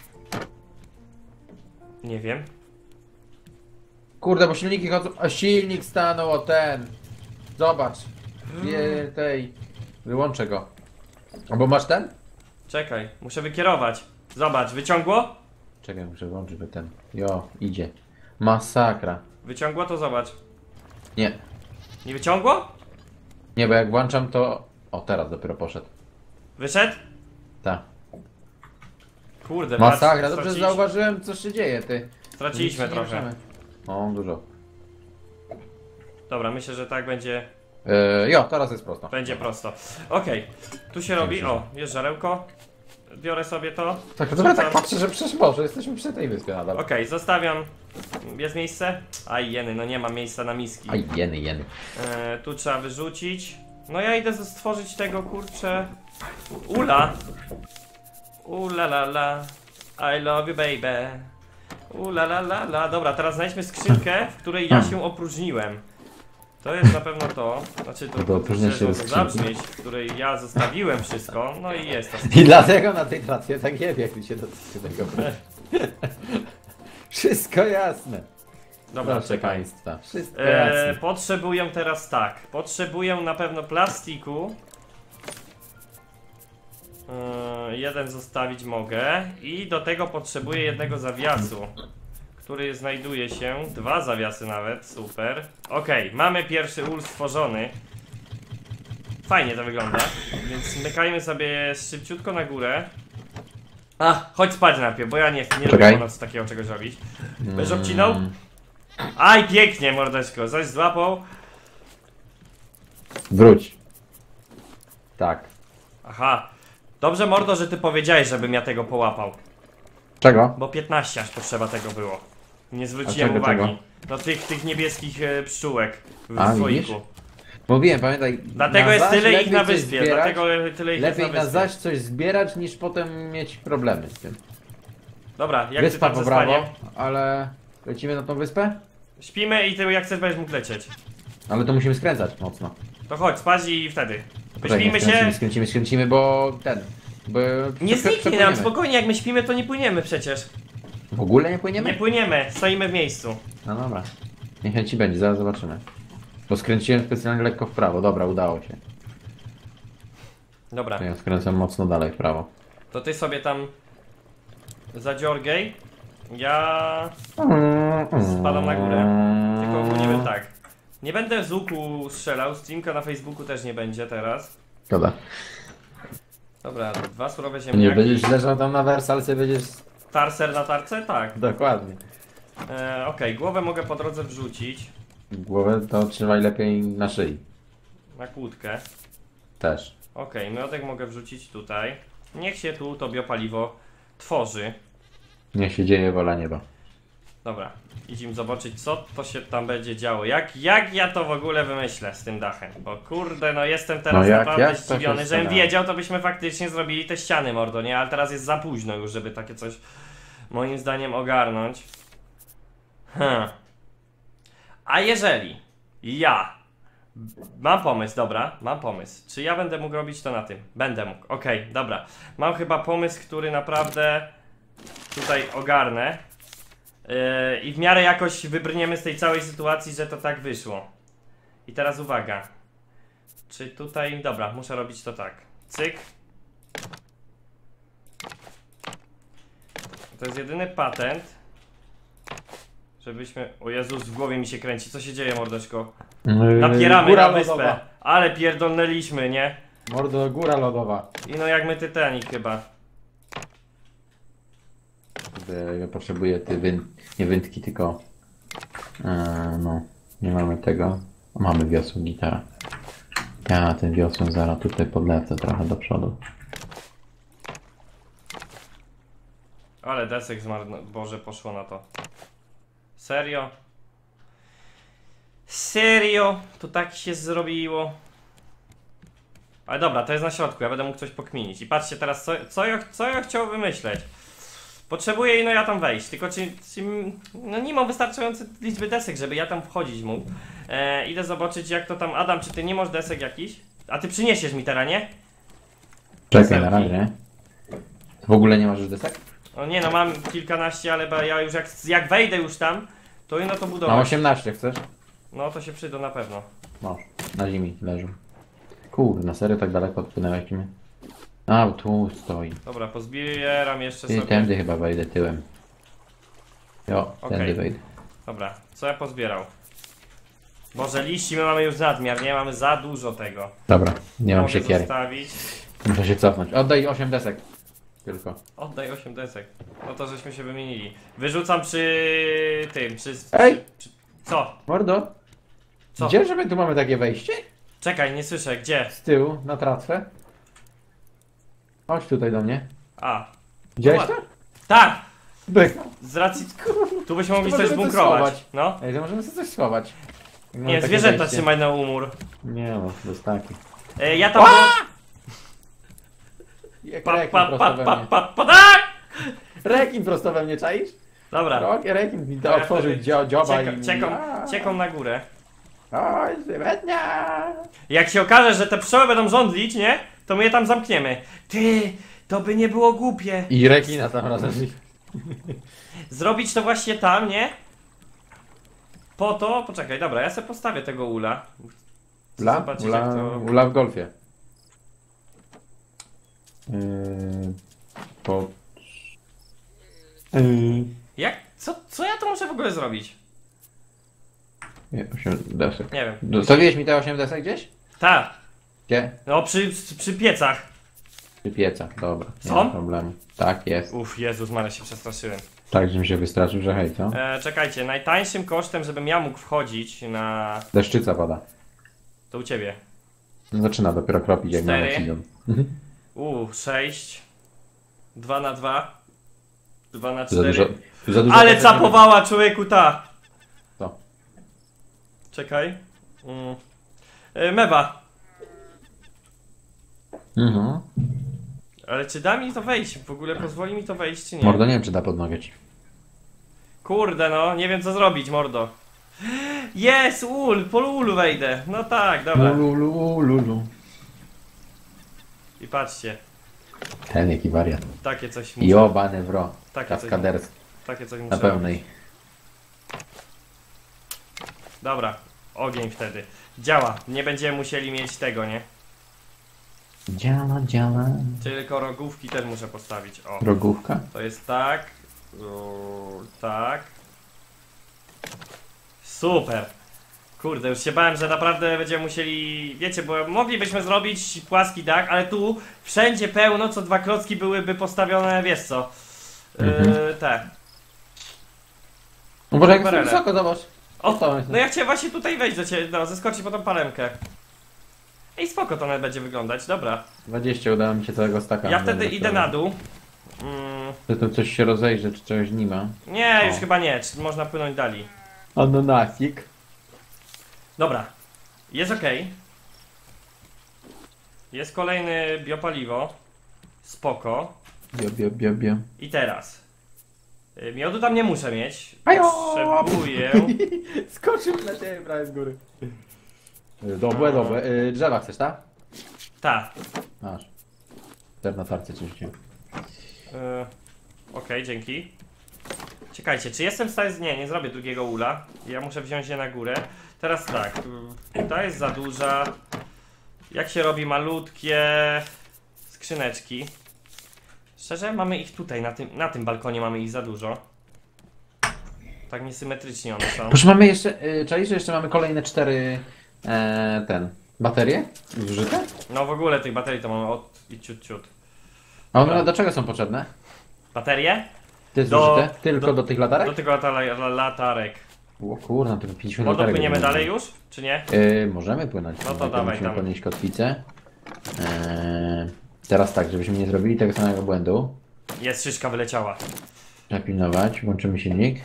Nie wiem. Kurde, bo silniki chodzą. A silnik stanął o ten. Zobacz. Nie, tej. Wyłączę go. Albo masz ten? Czekaj, muszę wykierować. Zobacz, wyciągło? Czekaj, muszę włączyć by ten. Jo, idzie. Masakra. Wyciągło, to zobacz. Nie. Nie wyciągło? Nie, bo jak włączam to... O, teraz dopiero poszedł. Wyszedł? Tak. Kurde, Masakra, patrz, dobrze straciliśmy- zauważyłem co się dzieje, ty. Straciliśmy Nic nie trochę. możemy. O, dużo. Dobra, myślę, że tak będzie, Yy, jo, teraz jest prosto. będzie prosto. Okej, tu się robi, o, jest żarełko. Biorę sobie to. Tak, to dobra, tak Wrzucam. patrzę, że przecież może, jesteśmy przy tej wyspie nadal. Okej, zostawiam. Jest miejsce? Aj, jeny, no nie ma miejsca na miski. Aj, jeny, jeny. E, tu trzeba wyrzucić. No ja idę z- stworzyć tego, kurczę. Ula. Ula la la. I love you baby. Ula la la la. Dobra, teraz znajdźmy skrzynkę, w której ja się opróżniłem. To jest na pewno to. Znaczy to, Do to, opróżnienia się to, skrzynki. zabrzmieć, w której ja zostawiłem wszystko. No i jest ta skrzynka. I dlatego na tej trasie tak jebie, jak mi się do tego Wszystko jasne. Dobra, Proszę czekaj. państwa, wszystko E, jasne. potrzebuję teraz tak. Potrzebuję na pewno plastiku. E, jeden zostawić mogę. I do tego potrzebuję jednego zawiasu, który znajduje się. Dwa zawiasy nawet, super. Okej, mamy pierwszy ul stworzony. Fajnie to wygląda. Więc smykajmy sobie szybciutko na górę. A, chodź spać najpierw, bo ja nie, nie lubię Czekaj. po nocy takiego czegoś robić. Będziesz obcinał? Aj, pięknie, mordeczko, coś złapał. Wróć. Tak. Aha. Dobrze, mordo, że ty powiedziałeś, żebym ja tego połapał. Czego? Bo piętnaście aż potrzeba tego było. Nie zwróciłem czego, uwagi. czego? No tych, tych niebieskich e, pszczółek w A, słoiku. Mówiłem, pamiętaj. Dlatego na jest zaś tyle ich lepiej na coś wyspie, zbierać, dlatego e, tyle ich Lepiej jest na na wyspie. zaś coś zbierać, niż potem mieć problemy z tym. Dobra, jak ty Wyspa tam po ze prawo, spaniem? ale lecimy na tą wyspę? Śpimy i ty jak chcesz będziesz mógł lecieć. Ale to musimy skręcać mocno. To chodź, spać i wtedy. Poczekaj, Wyśpimy się. Skręcimy, skręcimy, skręcimy, bo ten... Bo Nie prze- zniknie nam, przepłyniemy. spokojnie, jak my śpimy to nie płyniemy przecież. W ogóle nie płyniemy? Nie płyniemy, stoimy w miejscu. No dobra. Niech ci będzie, zaraz zobaczymy. Bo skręciłem specjalnie lekko w prawo, dobra, udało się. Dobra, To ja skręcam mocno dalej w prawo. to ty sobie tam zadziorgaj. Ja spadam na górę. Tylko ogólnie będę tak. Nie będę z łuku strzelał, streamka na Facebooku też nie będzie teraz. Szkoda. Dobra, dwa surowe Nie ziemniaki. będziesz leżał tam na wersalce, będziesz... Tarser na tarce? Tak. Dokładnie. E, Okej, głowę mogę po drodze wrzucić Głowę to trzymaj lepiej na szyi. na kłódkę. Też. Okej, miodek mogę wrzucić tutaj. Niech się tu to biopaliwo tworzy. Niech się dzieje wola nieba. Dobra, idziemy zobaczyć co to się tam będzie działo. Jak, jak ja to w ogóle wymyślę z tym dachem? Bo kurde, no jestem teraz No jak- naprawdę jak to się zdziwiony, żebym stało? wiedział, to byśmy faktycznie zrobili te ściany, mordo, nie? Ale teraz jest za późno już, żeby takie coś moim zdaniem ogarnąć. Hmm. A jeżeli ja mam pomysł, dobra, mam pomysł. Czy ja będę mógł robić to na tym? Będę mógł, okej, dobra. Mam chyba pomysł, który naprawdę tutaj ogarnę. Yy, I w miarę jakoś wybrniemy z tej całej sytuacji, że to tak wyszło. I teraz uwaga. Czy tutaj... Dobra, muszę robić to tak. Cyk. To jest jedyny patent, żebyśmy... O Jezus, w głowie mi się kręci. Co się dzieje, mordeczko? Napieramy góra na wyspę. lodowa. Ale pierdolnęliśmy, nie? Mordo, góra lodowa. I no jak my Titanic chyba. Kurde, ja potrzebuję ty wyn... nie wędki, tylko... Eee, no, nie mamy tego. O, mamy wiosło, gitara. Ja ten wiosłem zaraz tutaj podlecę trochę do przodu. Ale desek zmarno... Boże, poszło na to. Serio? Serio? To tak się zrobiło? Ale dobra, to jest na środku, ja będę mógł coś pokminić. I patrzcie teraz, co, co, ja, co ja chciał wymyśleć. Potrzebuję, no ja tam wejść, tylko czy, czy... No nie mam wystarczającej liczby desek, żeby ja tam wchodzić mógł. E, idę zobaczyć, jak to tam... Adam, czy ty nie masz desek jakiś? A ty przyniesiesz mi teraz, nie? Czekaj na razie, nie? W ogóle nie masz już desek? No nie no, mam kilkanaście, ale ba- ja już jak, jak wejdę już tam, to no to Mam budować. osiemnaście, chcesz? No to się przyjdą na pewno. Masz. Na ziemi leżą. Kurde, na serio tak daleko odpłynęłeś mi? A, tu stoi. Dobra, pozbieram jeszcze Ty, sobie. tędy chyba wejdę tyłem. Jo, Okej. tędy wejdę. Dobra, co ja pozbierał? Boże, liści my mamy już nadmiar, nie? Mamy za dużo tego. Dobra, nie mam Mogę siekiery. zostawić. Muszę się cofnąć. Oddaj osiem desek. Tylko. Oddaj osiem desek. No to żeśmy się wymienili. Wyrzucam przy tym, przy... Ej! Przy, przy... Co? Mordo? Co? Gdzie, że my tu mamy takie wejście? Czekaj, nie słyszę, gdzie? Z tyłu, na tratwę. Chodź tutaj do mnie. A. Widziałeś No to? Tak! Byk. Z racji... Tu byśmy mogli To coś możemy coś zbunkrować. schować. No. Ej, to możemy sobie coś schować. Mamy Nie, takie zwierzęta wejście. trzymaj na umór. Nie no, to jest taki. E, ja tam... Jak Pa, rekin pa, prosto pa, we pa, mnie. pa, pa, tak! Rekin prosto we mnie, czaisz? Dobra. Rok, rekin mi To to ja otworzył wtedy dzio, dzioba Cieka, i... cieką, A, cieką na górę. Oj, zbytnia! Jak się okaże, że te pszczoły będą żądlić, nie? To my je tam zamkniemy. Ty, to by nie było głupie. I rekina tam razem. Zrobić to właśnie tam, nie? Po to, poczekaj, dobra, ja sobie postawię tego ula. Chcę Ula? zobaczyć, Ula, jak to... ula w golfie. Yy, po... Yy, Jak? Co, co ja to muszę w ogóle zrobić? nie, osiem desek. Nie wiem. Zostawiłeś mi te osiem desek gdzieś? Tak. Gdzie? No przy, przy piecach. Przy pieca, dobra. Nie Są? ma problemu. Tak, jest. Uff, Jezus, Maria, się przestraszyłem. Tak, że mi się wystraszył, że hej, co? E, czekajcie, najtańszym kosztem, żebym ja mógł wchodzić na... Deszczyca pada. To u ciebie. No, zaczyna dopiero kropić, jak Cztery. nawet idą. U, sześć. Dwa na dwa. Dwa na Za dużo, cztery. za dużo Ale desek capowała człowieku ta. Co? Czekaj. Mm. E, mewa. nie- Mhm. Ale czy da mi to wejść? W ogóle pozwoli mi to wejść, czy nie? Mordo, nie wiem, czy da pod nogę ci. Kurde no, nie wiem co zrobić, mordo. Jest, ul, po ulu wejdę. No tak, dobra. Lulu, lulu. I patrzcie, Ten jaki wariat. takie coś muszę, Jobany wro. takie coś, Kaskaderski. takie coś Na muszę pełnej. Dobra, ogień wtedy. Działa, nie będziemy musieli mieć tego, nie? Działa, działa. Tylko rogówki też muszę postawić, o. Rogówka? To jest tak, o, tak. Super. Kurde, już się bałem, że naprawdę będziemy musieli, wiecie, bo moglibyśmy zrobić płaski dach, ale tu wszędzie pełno, co dwa klocki byłyby postawione, wiesz co, Mhm. yy, te. No Boże, jak Barele. jest wysoko, zobacz. O, to jest. no ja chciałem właśnie tutaj wejść do ciebie, no, zeskoczyć po tą palemkę. Ej, spoko to nawet będzie wyglądać, dobra. dwadzieścia udało mi się całego staka. Ja wtedy Dobra, idę dobra. na dół. Mm, To, to coś się rozejrzy, czy czegoś nie ma. nie, już O. chyba nie, czy można płynąć dalej. Ananasik. Dobra, jest ok. Jest kolejny biopaliwo. Spoko. Bio, bio, bio, bio. I teraz. y, Miodu tam nie muszę mieć. Ajo! Potrzebuję. Skoczył na ciebie prawie z góry. Y, Dobre, dobre. Y, Drzewa chcesz, tak? Ta. Masz. Też na tarce coś wziąłem. y, okej, dzięki. Czekajcie, czy jestem w stanie... Nie, nie zrobię drugiego ula. Ja muszę wziąć je na górę. Teraz tak, ta jest za duża. Jak się robi malutkie skrzyneczki? Szczerze, mamy ich tutaj, na tym, na tym balkonie mamy ich za dużo. Tak niesymetrycznie one są. Proszę, mamy jeszcze, yy, czaisz, że jeszcze mamy kolejne cztery, e, ten, baterie zużyte? No w ogóle tych baterii to mamy od i ciut ciut. A one Dobra. do czego są potrzebne? Baterie? Ty Do- zużyte? Tylko do- do, tych latarek? Do tego lata, la, latarek. O kurna, tylko pięćdziesiąt Wodą latarek. płyniemy będziemy dalej mieli. już? Czy nie? Yy, możemy płynąć. No to Tylko dawaj musimy tam. podnieść kotwicę. Yy, teraz tak, żebyśmy nie zrobili tego samego błędu. Jest, szyszka wyleciała. Trzeba pilnować, włączymy silnik.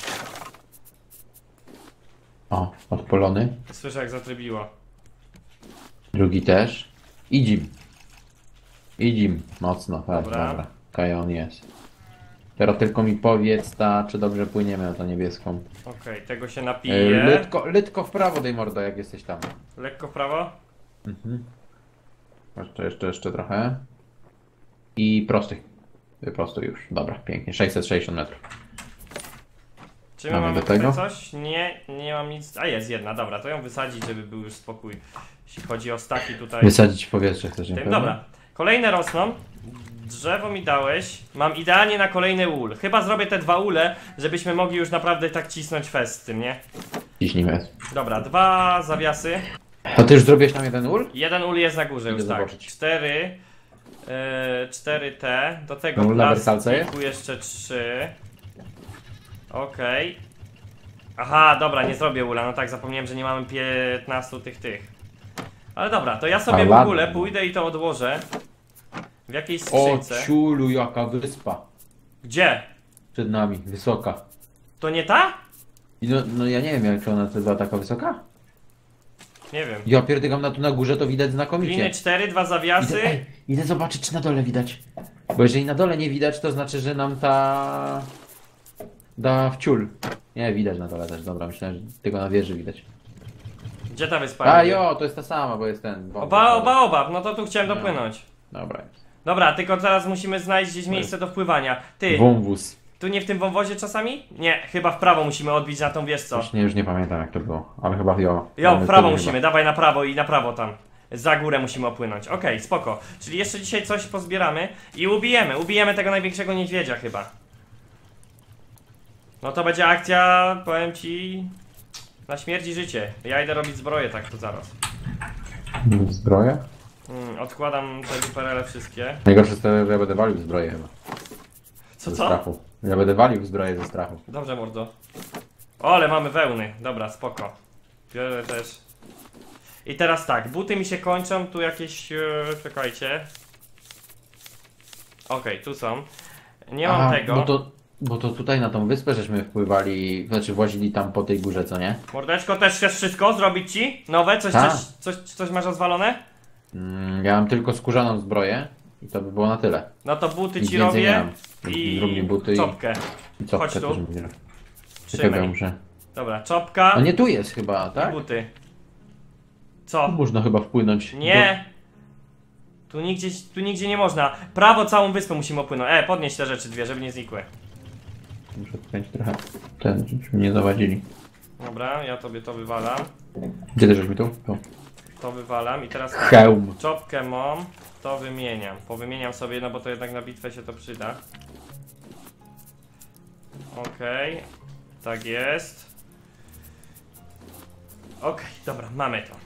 O, odpalony. Słyszę jak zatrybiło. Drugi też. Idzim. Idzim. Mocno, tak, Dobra. dobra. Kajon jest. Teraz tylko mi powiedz, ta, czy dobrze płyniemy na tą niebieską. Okej, tego się Yy, napije. lytko, lytko w prawo, dej mordo, jak jesteś tam. Lekko w prawo. Mhm. Jeszcze, jeszcze, jeszcze trochę. I prosty. Prosty już. Dobra, pięknie. sześćset sześćdziesiąt metrów. Czy my Mamy mamy do tutaj tego? coś? Nie, nie mam nic. A jest jedna, dobra, to ją wysadzić, żeby był już spokój. Jeśli chodzi o staki tutaj. Wysadzić w powietrze chcesz, nie Tym, prawda? dobra. Kolejne rosną. Drzewo mi dałeś. Mam idealnie na kolejny ul. Chyba zrobię te dwa ule, żebyśmy mogli już naprawdę tak cisnąć fest z tym, nie? Ciśnijmy. Dobra, dwa zawiasy. A ty już zrobiłeś tam jeden ul? Jeden ul jest na górze Idę już, tak. zobaczyć. Cztery. Yy, cztery T. Do tego Ul na wersalce plastiku jeszcze trzy. Okej. Aha, dobra, nie zrobię ula. No tak, zapomniałem, że nie mamy piętnastu tych tych. Ale dobra, to ja sobie A, w ładnie. ogóle pójdę i to odłożę. W jakiejś O, skrzynce. ciulu, jaka wyspa. Gdzie? Przed nami, wysoka. To nie ta? I no, no ja nie wiem, jak ona to była taka wysoka. Nie wiem. Ja pierdygam na tu na górze, to widać znakomicie. Gliny cztery, dwa Idę, zawiasy. ej, idę zobaczyć, czy na dole widać. Bo jeżeli na dole nie widać, to znaczy, że nam ta... da w ciul. Nie, widać na dole też, dobra, myślałem, że tylko na wieży widać. Gdzie ta wyspa? A jo, to jest ta sama, bo jest ten... Oba, oba, oba. No to tu chciałem No. dopłynąć. Dobra. Dobra, tylko teraz musimy znaleźć gdzieś miejsce do wpływania. Ty, Wąwóz. tu nie w tym wąwozie czasami? Nie, chyba w prawo musimy odbić na tą, wiesz co. Już nie, już nie pamiętam, jak to było, ale chyba jo. Jo, Mamy w prawo tyle musimy, chyba. dawaj na prawo i na prawo tam. Za górę musimy opłynąć. Okej, spoko. Czyli jeszcze dzisiaj coś pozbieramy i ubijemy. Ubijemy tego największego niedźwiedzia chyba. No to będzie akcja, powiem ci, na śmierć i życie. Ja idę robić zbroję tak to zaraz. Zbroję? Mm, odkładam te duperele wszystkie. Najgorsze jest to, że ja będę walił w zbroję chyba. Co, Ze co? strachu. Ja będę walił w zbroję ze strachu. Dobrze, mordo. O, ale mamy wełny. Dobra, spoko. Biorę też. I teraz tak, buty mi się kończą, tu jakieś... E, czekajcie. Okej, tu są. Nie mam Aha, tego. Bo to, bo to tutaj na tą wyspę żeśmy wpływali, znaczy włazili tam po tej górze, co nie? Mordeczko, też chcesz wszystko zrobić ci? Nowe? Coś, Tak. coś, coś, coś masz rozwalone? Mm, ja mam tylko skórzaną zbroję i to by było na tyle. No to buty Nic ci więcej nie robię. mam. I Zrób mi buty i, czopkę. i copkę Chodź tu. też mi zrobię. Trzymaj. Czekaj, muszę. Dobra, czopka A nie tu jest chyba, i tak? buty. Tu Co? można chyba wpłynąć. Nie! Tu nigdzie, tu nigdzie nie można. Prawo całą wyspę musimy opłynąć. E, podnieś te rzeczy dwie, żeby nie znikły. Do... Muszę wkręcić trochę ten, żebyśmy nie zawadzili. Dobra, ja tobie to wywalam. Gdzie też żeśmy tu? Tu. To wywalam i teraz tak. Hełm. Czopkę mam, to wymieniam. Powymieniam sobie, no bo to jednak na bitwę się to przyda. Okej, tak jest. Okej, dobra, mamy to.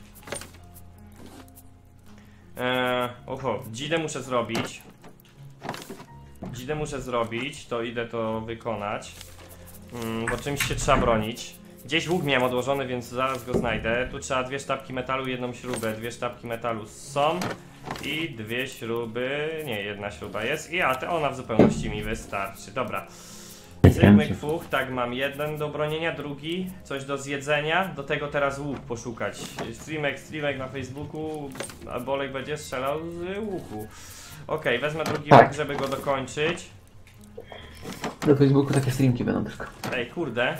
Eee, oho, dzidę muszę zrobić. Dzidę muszę zrobić, to idę to wykonać. Mm, bo czymś się trzeba bronić. Gdzieś łuk miałem odłożony, więc zaraz go znajdę. Tu trzeba dwie sztabki metalu i jedną śrubę. Dwie sztabki metalu są. I dwie śruby. Nie, jedna śruba jest. I a, te ona w zupełności mi wystarczy. Dobra. Cyk, fuch, tak, mam jeden do bronienia, drugi coś do zjedzenia. Do tego teraz łuk poszukać. Streamek, streamek na Facebooku. A Bolek będzie strzelał z łuku. Okej, wezmę drugi Tak. łuk, żeby go dokończyć. Na Facebooku takie streamki będą tylko. Ej, kurde.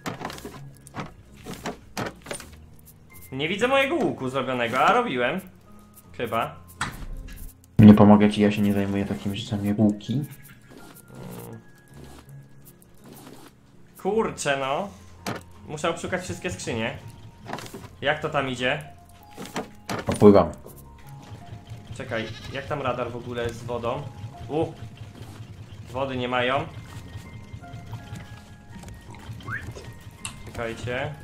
Nie widzę mojego łuku zrobionego, a robiłem. Chyba. Nie pomogę ci, ja się nie zajmuję takimi rzeczami jak łuki. Kurczę no. Muszę obszukać wszystkie skrzynie. Jak to tam idzie? Opływam. Czekaj, jak tam radar w ogóle z wodą? U, wody nie mają. Czekajcie.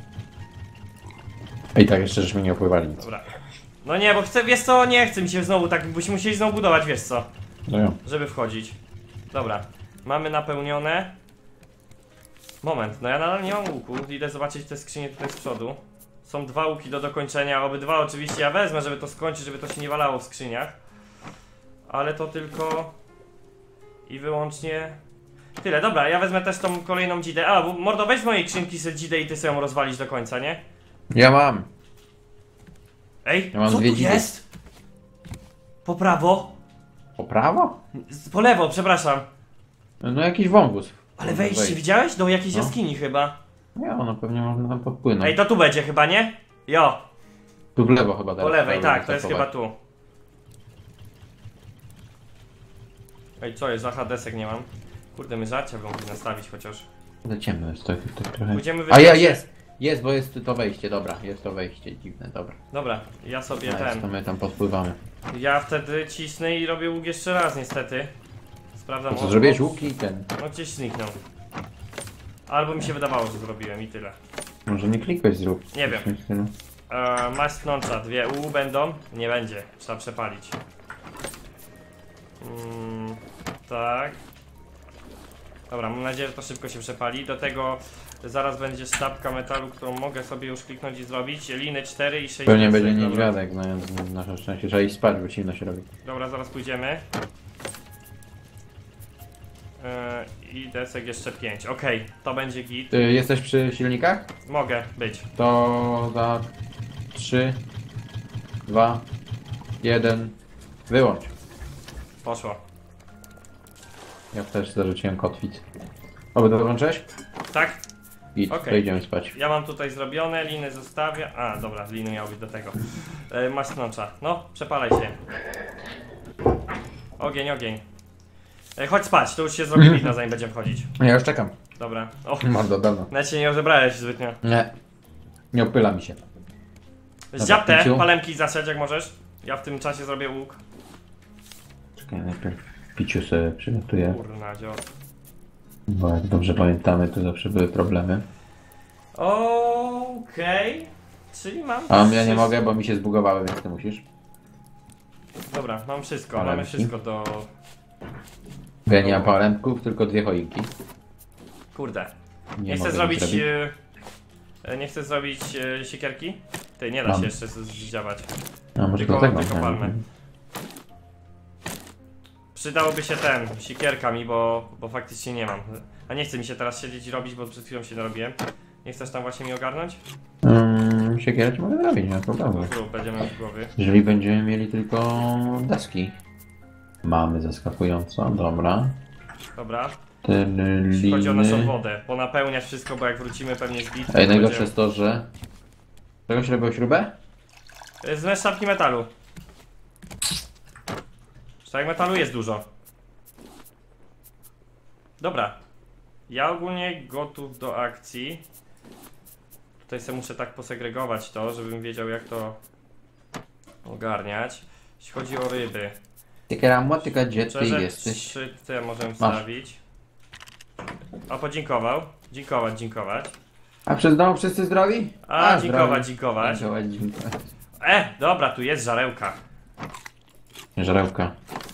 I tak jeszcze żeśmy nie opływali nic. Dobra. No nie, bo chcę, wiesz co, nie chcę mi się znowu tak, byśmy musieli znowu budować, wiesz co, No ja. żeby wchodzić. Dobra, mamy napełnione. Moment, no ja nadal nie mam łuku, idę zobaczyć te skrzynie tutaj z przodu. Są dwa łuki do dokończenia, obydwa oczywiście ja wezmę, żeby to skończyć, żeby to się nie walało w skrzyniach. Ale to tylko i wyłącznie tyle. Dobra, ja wezmę też tą kolejną dzidę. A, bo mordo, weź z mojej skrzynki sobie dzidę i ty sobie ją rozwalić do końca, nie? Ja mam. Ej, Ja mam co dwie tu dzidy. jest? Po prawo? Po prawo? Z- Po lewo, przepraszam. No jakiś wąwóz. Ale Można wejście wejść. widziałeś? Do jakiejś No. jaskini chyba. Nie, ono pewnie można tam podpłynąć. Ej, to tu będzie chyba, nie? Jo, Tu w lewo chyba po teraz. lewej, trzeba tak, to jest chyba wystartować. tu. Ej, co jest? Aha, desek nie mam. Kurde, my żarcia bym mógł nastawić chociaż. Za ciemno jest to, to trochę. Pójdziemy A wyjść. ja, jest! Jest, bo jest to wejście, dobra. Jest to wejście dziwne, dobra. Dobra, ja sobie Nice, to ten. my tam podpływamy. Ja wtedy cisnę i robię łuk jeszcze raz niestety. Sprawdzam. To co, o- zrobiłeś o- łuki i ten. No gdzieś zniknął. Albo mi się wydawało, że zrobiłem i tyle. Może nie klikłeś zrób. Nie wiem. Eee, masz nącza, dwie U będą? Nie będzie, trzeba przepalić. Mm, tak. Dobra, mam nadzieję, że to szybko się przepali. Do tego zaraz będzie sztabka metalu, którą mogę sobie już kliknąć i zrobić. Liny cztery i sześć. Pewnie będzie desek, dobra. niedźwiadek, no na nasze szczęście. Trzeba iść spać, bo zimno się robi. Dobra, zaraz pójdziemy. Eee, I desek jeszcze pięć. Okej, to będzie git. Ty jesteś przy silnikach? Mogę być. To za trzy, dwa, jeden, wyłącz. Poszło. Ja też zarzuciłem kotwic. Oby to wyłączyłeś? Tak? I Okej. to idziemy spać. Ja mam tutaj zrobione, liny zostawię. A, dobra, liny miały być do tego. E, masz snącza. No, przepalaj się. Ogień, ogień. E, chodź spać, to już się zrobi widno, zanim będziemy chodzić. Ja już czekam. Dobra. O, Mordo, dawno. nawet się nie rozebrałeś zbytnio. Nie. Nie opyla mi się. Zdziab te piciu. palemki zasiać jak możesz. Ja w tym czasie zrobię łuk. Czekaj, najpierw piciu sobie przygotuję. Kurna, dzio. Bo jak dobrze pamiętamy, to zawsze były problemy. Okej. Czyli mam A ja nie wszystko. mogę, bo mi się zbugowały, więc ty musisz. Dobra, mam wszystko, Palemki. mamy wszystko do... Bo ja nie mam palemków, tylko dwie choinki. Kurde. Nie, Nie chcę mogę zrobić... nic zrobić. e, Nie chcę zrobić e, siekierki? Ty, nie da Mam. się jeszcze z- zdziałać. A może tylko- do tego? tylko nie? palmę. Przydałoby się ten, siekierka mi, bo, bo faktycznie nie mam. A nie chce mi się teraz siedzieć i robić, bo przed chwilą się narobiłem. Nie chcesz tam właśnie mi ogarnąć? Um, siekierę ci mogę zrobić, nie ma problemu. Zrób, będziemy mieć głowy. Jeżeli będziemy mieli tylko deski. Mamy zaskakująco, dobra. Dobra. Te Jeśli chodzi o naszą liny. wodę, ponapełniać wszystko, bo jak wrócimy pewnie z bitwy... Ej, to najgorsze będzie- jest to, że... Czego się robiło śrubę? Z sztabki metalu. Sztabek metalu jest dużo. Dobra. Ja ogólnie gotów do akcji. Tutaj sobie muszę tak posegregować to, żebym wiedział jak to ogarniać. Jeśli chodzi o ryby. Siekiera motyka, gdzie ty Szczerze, jesteś? trzy te możemy Masz. wstawić. A podziękował. Dziękować, dziękować. A przez domu wszyscy zdrowi? A, zdrowi. dziękować, dziękować. Dziękować, dziękować. E, dobra, tu jest żarełka. Żarełka.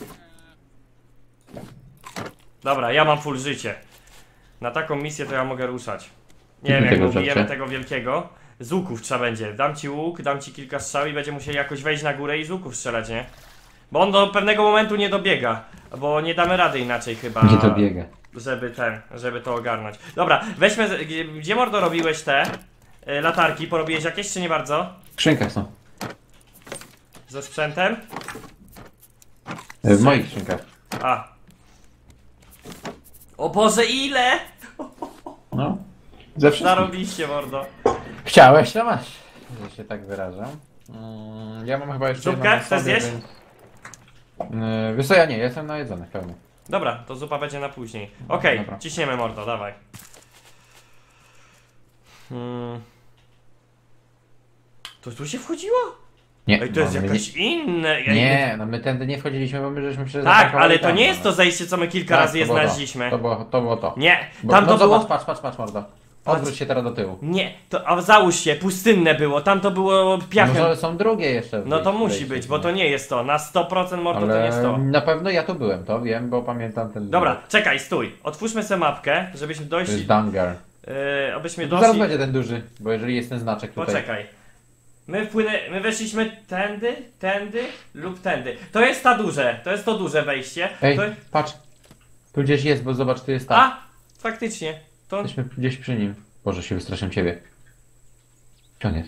Dobra, ja mam full życie. Na taką misję to ja mogę ruszać. Nie Ty wiem, jak tego ubijemy żarcie? tego wielkiego. Z łuków trzeba będzie. Dam ci łuk, dam ci kilka strzał i będzie musiał jakoś wejść na górę i z łuków strzelać, nie? Bo on do pewnego momentu nie dobiega. Bo nie damy rady inaczej chyba. Nie dobiega. Żeby ten, żeby to ogarnąć. Dobra, weźmy. z- Gdzie, gdzie mordo robiłeś te y, latarki? Porobiłeś jakieś czy nie bardzo? W skrzynkach są. Ze sprzętem? W moich skrzynkach. A. O Boże, ile? No. Ze wszystkich. Zarobiście, mordo. Chciałeś, to masz. Że się tak wyrażam. Mm, ja mam chyba jeszcze Zupkę? jedną na Chcesz sobie, zjeść? więc... Yy, wiesz co, ja nie, jestem najedzony w pełni. Dobra, to zupa będzie na później. Okej, Dobra. ciśniemy mordo, dawaj. Hmm. To tu się wchodziło? Nie, Ej, to jest no, my jakaś inne. nie, Ja nie, no my tędy nie wchodziliśmy, bo my żeśmy przez Tak, ale to nie jest to zejście, co my kilka Tak, razy je to było to. znaleźliśmy. To było to. Było to. Nie, Bo, tam no to zobacz, było... patrz, patrz, patrz, mordo. Odwróć się teraz do tyłu. Nie, to a załóż się, pustynne było, tam to było piachem. Może są drugie jeszcze. No to wyjście- musi wyjście, być, bo nie? to nie jest to. Na sto procent mordo to nie Ale jest to. na pewno ja tu byłem, to wiem, bo pamiętam ten... Dobra, czekaj, stój. Otwórzmy sobie mapkę, żebyśmy To jest dojść. Danger. Yy, abyśmy No zaraz doszli. będzie ten duży, bo jeżeli jest ten znaczek tutaj... Poczekaj. My wpłynę, my weszliśmy tędy, tędy lub tędy. To jest ta duże, to jest to duże wejście. Ej, To... patrz. Tu gdzieś jest, bo zobacz, tu jest ta. A! Faktycznie. To. Jesteśmy gdzieś przy nim. Boże, się wystraszyłem ciebie. Gdzie on jest?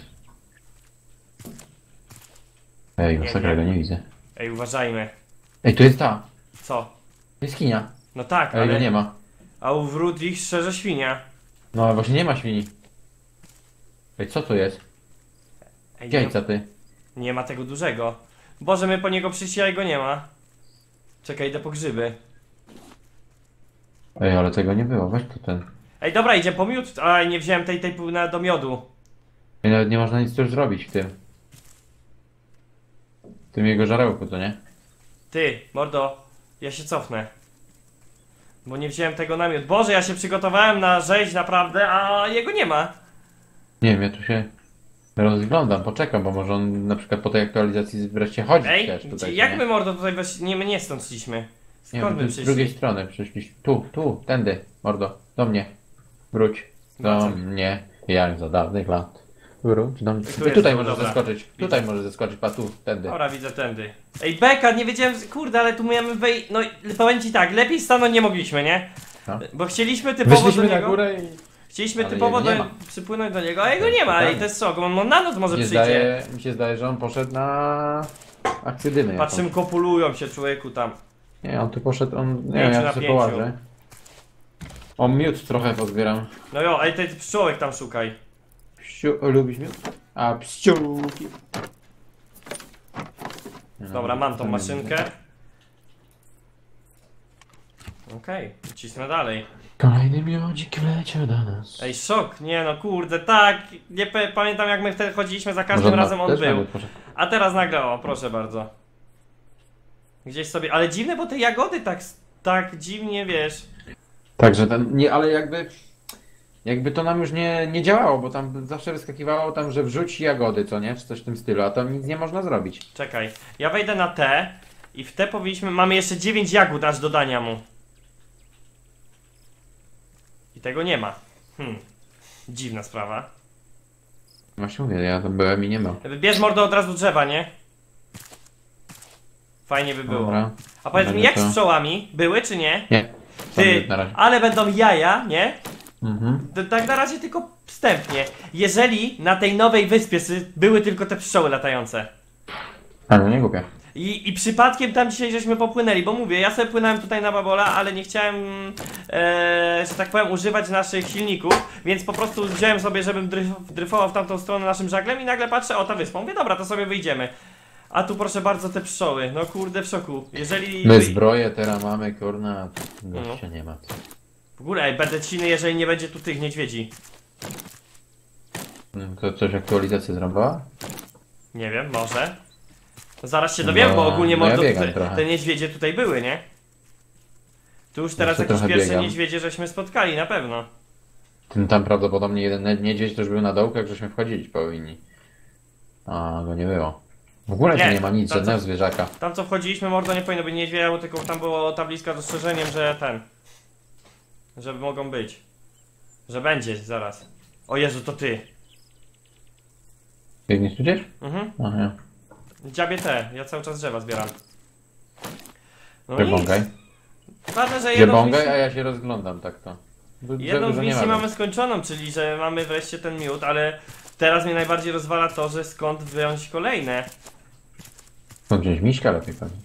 Ej, Nie, masakra, nie. go nie widzę. Ej, uważajmy. Ej, tu jest ta. Co? To jest kinia. No tak, Ej, go ale. nie ma. A u wrót ich szczerze świnia. No, ale właśnie nie ma świni. Ej, co to jest? Ej, Gdzie nie, ojca ty? nie ma tego dużego. Boże, my po niego przyszli, a jego nie ma. Czekaj, idę po grzyby. Ej, ale tego nie było, weź tu ten. Ej, dobra, idzie po miód. A nie wziąłem tej, tej pół na do miodu. Ej, nawet nie można nic tu już zrobić w tym. W tym jego żarełku, to nie? Ty, mordo, ja się cofnę. Bo nie wziąłem tego na miód. Boże, ja się przygotowałem na rzeź naprawdę, a jego nie ma. Nie wiem, ja tu się rozglądam, poczekam, bo może on na przykład po tej aktualizacji wreszcie chodzi Ej, też gdzie, tutaj. jak nie? my mordo tutaj wesz... Nie, my nie stąd szliśmy. Nie, Skąd my my tu z przyszli? drugiej strony przyszliśmy. Tu, tu, tędy, mordo, do mnie. Wróć. Do Wracam. mnie, jak za dawnych lat. Wróć do mnie. Tu Ty jest, tutaj no możesz dobra. zeskoczyć, tutaj możesz zeskoczyć, pa tu, tędy. Dobra, widzę tędy. Ej, beka, nie wiedziałem, kurde, ale tu miałem wej... No, powiem ci tak, lepiej stanąć nie mogliśmy, nie? No. Bo chcieliśmy typowo Wyszliśmy do na niego... górę i... Chcieliśmy Ale typowo jego nie do... ma. przypłynąć do niego, a jego nie ma. Ej, to jest szok, on na noc może Mi się, przyjdzie. zdaje, mi się zdaje, że on poszedł na akcję dymy. jakąś. Patrzymy, kopulują się człowieku tam. Nie, on tu poszedł, on... Nie Pięciu wiem, na ja sobie pięciu. połażę. O, miód trochę pozbieram. No jo, ej, ty pszczołek tam szukaj. Pściu, lubisz miód? A, pściuki. No, Dobra, mam tą to nie maszynkę. Okej, cisnę dalej. Kolejny miodzik leciał do nas. Ej, szok, nie no, kurde, tak, nie p- pamiętam jak my wtedy chodziliśmy, za każdym Może razem na- on też był. nawet poszedł. A teraz nagle, o, proszę bardzo. Gdzieś sobie, ale dziwne, bo te jagody tak, tak dziwnie, wiesz. Także ten, nie, ale jakby, jakby to nam już nie, nie działało, bo tam zawsze wyskakiwało tam, że wrzuć jagody, co nie, czy coś w tym stylu, a tam nic nie można zrobić. Czekaj, ja wejdę na T i w T powinniśmy, mamy jeszcze dziewięć jagód aż do dania mu. I tego nie ma. Hmm, dziwna sprawa. Właśnie mówię, ja tam byłem i nie ma. Bierz mordo od razu drzewa, nie? Fajnie by było. Dobra. A powiedz mi, Będzie jak z to- pszczołami? Były czy nie? Nie. Ty, Sam na razie. ale będą jaja, nie? Mhm. To tak na razie tylko wstępnie. Jeżeli na tej nowej wyspie sy- były tylko te pszczoły latające. A no nie głupia. I, I przypadkiem tam dzisiaj żeśmy popłynęli, bo mówię, ja sobie płynąłem tutaj na Babola, ale nie chciałem, e, że tak powiem, używać naszych silników, więc po prostu wziąłem sobie, żebym dryf, dryfował w tamtą stronę naszym żaglem i nagle patrzę, o ta wyspa, mówię, dobra, to sobie wyjdziemy. A tu proszę bardzo te pszczoły, no kurde w szoku, jeżeli... My zbroję teraz mamy, kurna, gościa nie ma. W ogóle, ej, będę ciny, jeżeli nie będzie tu tych niedźwiedzi. To coś aktualizację zrobiła? Nie wiem, może. Zaraz się dowiem, No, bo ogólnie no ja mordo, biegam te, trochę. te niedźwiedzie tutaj były, nie? Tu już teraz Jeszcze jakieś trochę pierwsze biegam. niedźwiedzie żeśmy spotkali, na pewno. Ten tam prawdopodobnie jeden niedźwiedź też był na dołkach, żeśmy wchodzić powinni. A go nie było. W ogóle Nie, tu nie ma nic, tam żadnego co- zwierzaka. Tam co wchodziliśmy, mordo nie powinno być niedźwiedzia, bo tylko tam było tabliczka z ostrzeżeniem, że ten... Że mogą być. Że będzie zaraz. O Jezu, to ty. Biegniesz tu gdzieś? Mhm. A nie. Dziabie te, ja cały czas drzewa zbieram. No Gdzie nic. bągaj? Ważne, że Gdzie jedną z bągaj, misji, a ja się rozglądam tak to. Bo jedną drzewa, z że nie misji ma. mamy skończoną, czyli że mamy wreszcie ten miód, ale teraz mnie najbardziej rozwala to, że skąd wziąć kolejne. Skąd wziąć miśka lepiej pewnie?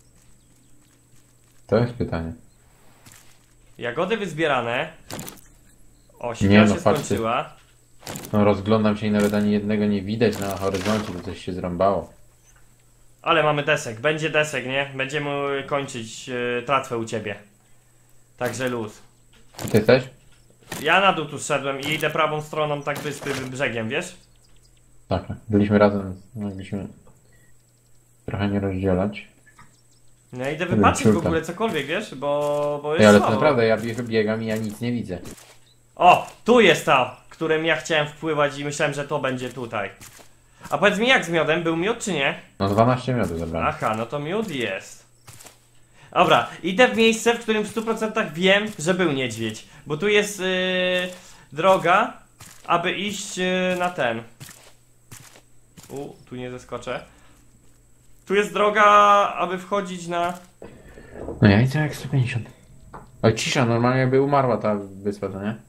To jest pytanie. Jagody wyzbierane. O, Nie świeża no, się patrzcie. skończyła. No rozglądam się i nawet ani jednego nie widać na horyzoncie, to coś się zrąbało. Ale mamy desek, będzie desek, nie? Będziemy kończyć e, tratwę u ciebie. Także luz. A ty jesteś? Ja na dół tu szedłem i idę prawą stroną tak wyspy brzegiem, wiesz? Tak, byliśmy razem, mogliśmy trochę nie rozdzielać. Ja idę Dobra, wypatrzeć w ciurka. ogóle cokolwiek, wiesz? Bo, bo jest Ej, ale to słabo. naprawdę, ja bie- biegam i ja nic nie widzę. O, tu jest ta, którym ja chciałem wpływać i myślałem, że to będzie tutaj. A powiedz mi, jak z miodem? Był miód czy nie? No dwanaście miodu zabrałem. Aha, no to miód jest. Dobra, idę w miejsce, w którym w stu procentach wiem, że był niedźwiedź. Bo tu jest yy, droga, aby iść yy, na ten. U, tu nie zeskoczę. Tu jest droga, aby wchodzić na... No ja widzę jak sto pięćdziesiąt. Oj, cisza, normalnie jakby umarła ta wyspa, to nie?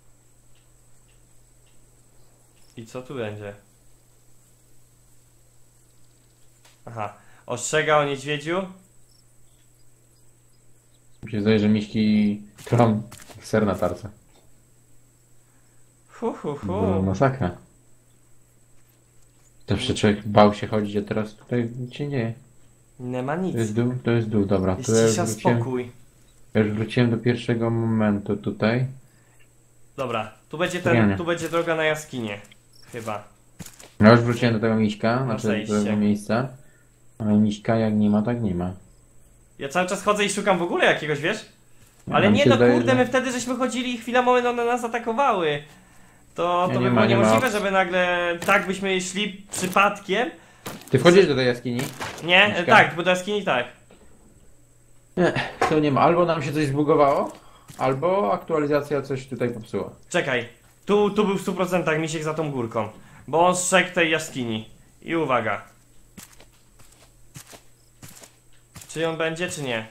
I co tu będzie? Aha, ostrzega o niedźwiedziu. Mi się zdaje, że miśki trom ser na tarce. Hu, hu, Była hu. masakra. Zawsze człowiek bał się chodzić, a teraz tutaj nic się nie dzieje. Nie ma To nic. jest dół, to jest dół, dobra. Jest To ja już cisza, wróciłem, spokój. ja już wróciłem do pierwszego momentu tutaj. Dobra, tu będzie Fajnie. ten, tu będzie droga na jaskinię. Chyba. Ja już wróciłem do tego miśka, No znaczy do zejście. tego miejsca. Ale miśka jak nie ma, tak nie ma. Ja cały czas chodzę i szukam w ogóle jakiegoś, wiesz? Ale Ja mi nie się no zdaje, kurde, że- my wtedy żeśmy chodzili i chwila moment one nas atakowały. To, Nie, to nie by ma, było nie ma niemożliwe, opcji. żeby nagle tak byśmy szli przypadkiem. Ty wchodzisz do tej jaskini? Nie, Miśka? tak, bo do jaskini tak. Nie, to nie ma. Albo nam się coś zbugowało, albo aktualizacja coś tutaj popsuła. Czekaj, tu, tu był w stu procentach misiek za tą górką. Bo on strzegł tej jaskini. I uwaga. Czy on będzie, czy nie?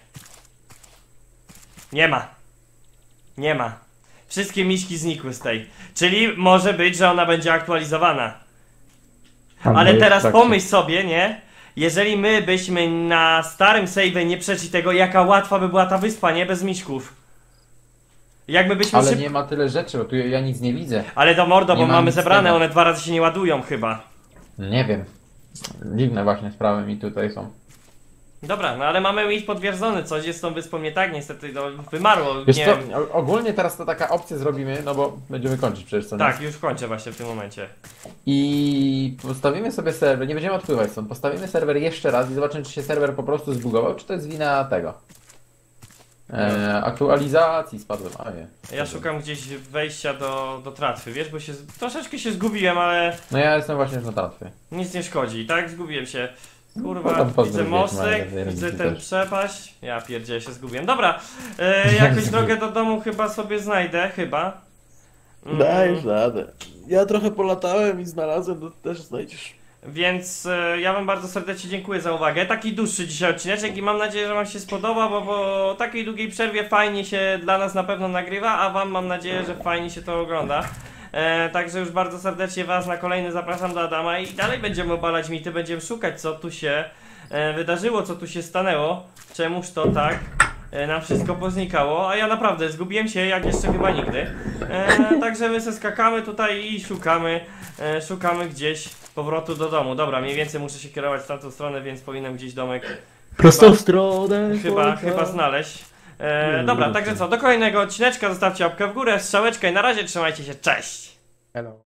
Nie ma. Nie ma. Wszystkie miśki znikły z tej. Czyli może być, że ona będzie aktualizowana. Albo Ale jest teraz tak, pomyśl sobie, nie? Jeżeli my byśmy na starym save'ie nie przeszli tego, jaka łatwa by była ta wyspa, nie? Bez miśków. Jak my byśmy Ale szyb... nie ma tyle rzeczy, bo tu ja nic nie widzę. Ale to mordo, Nie bo ma mamy nic zebrane, tego. one dwa razy się nie ładują chyba. Nie wiem. Dziwne właśnie sprawy mi tutaj są. Dobra, no ale mamy ich potwierdzony, coś jest z tą wyspą nie tak, niestety no, wymarło, Wiesz nie co, wiem. o- ogólnie teraz to taka opcja zrobimy, no bo będziemy kończyć przecież co nie? Tak, już kończę właśnie w tym momencie. I postawimy sobie serwer, nie będziemy odpływać stąd, postawimy serwer jeszcze raz i zobaczymy czy się serwer po prostu zbugował, czy to jest wina tego. E, aktualizacji spadłem, a nie. Ja szukam gdzieś wejścia do, do tratwy, wiesz, bo się troszeczkę się zgubiłem, ale No ja jestem właśnie już na tratwie. nic nie szkodzi, tak? Zgubiłem się. Kurwa, Potem widzę pozdrowieć mostek, moje widzę rodzice ten też. przepaść. Ja pierdzielę się zgubiłem. Dobra, e, jakąś drogę do domu chyba sobie znajdę, chyba. Mm, Dajesz radę. Ja trochę polatałem i znalazłem, to też znajdziesz. Więc e, ja wam bardzo serdecznie dziękuję za uwagę. Taki dłuższy dzisiaj odcineczek i mam nadzieję, że wam się spodoba, bo po takiej długiej przerwie fajnie się dla nas na pewno nagrywa, a wam mam nadzieję, że fajnie się to ogląda. E, także już bardzo serdecznie was na kolejny zapraszam do Adama i dalej będziemy obalać mity, będziemy szukać co tu się e, wydarzyło, co tu się stanęło, czemuż to tak e, nam wszystko poznikało, a ja naprawdę zgubiłem się jak jeszcze chyba nigdy. E, także my se skakamy tutaj i szukamy, e, szukamy gdzieś powrotu do domu. Dobra, mniej więcej muszę się kierować w tamtą stronę, więc powinienem gdzieś domek Prostą stronę. chyba, Polka. chyba znaleźć. E, Nie, dobra, nie także wiem. co, do kolejnego odcineczka, zostawcie łapkę w górę, strzałeczkę i na razie trzymajcie się, cześć! Hello.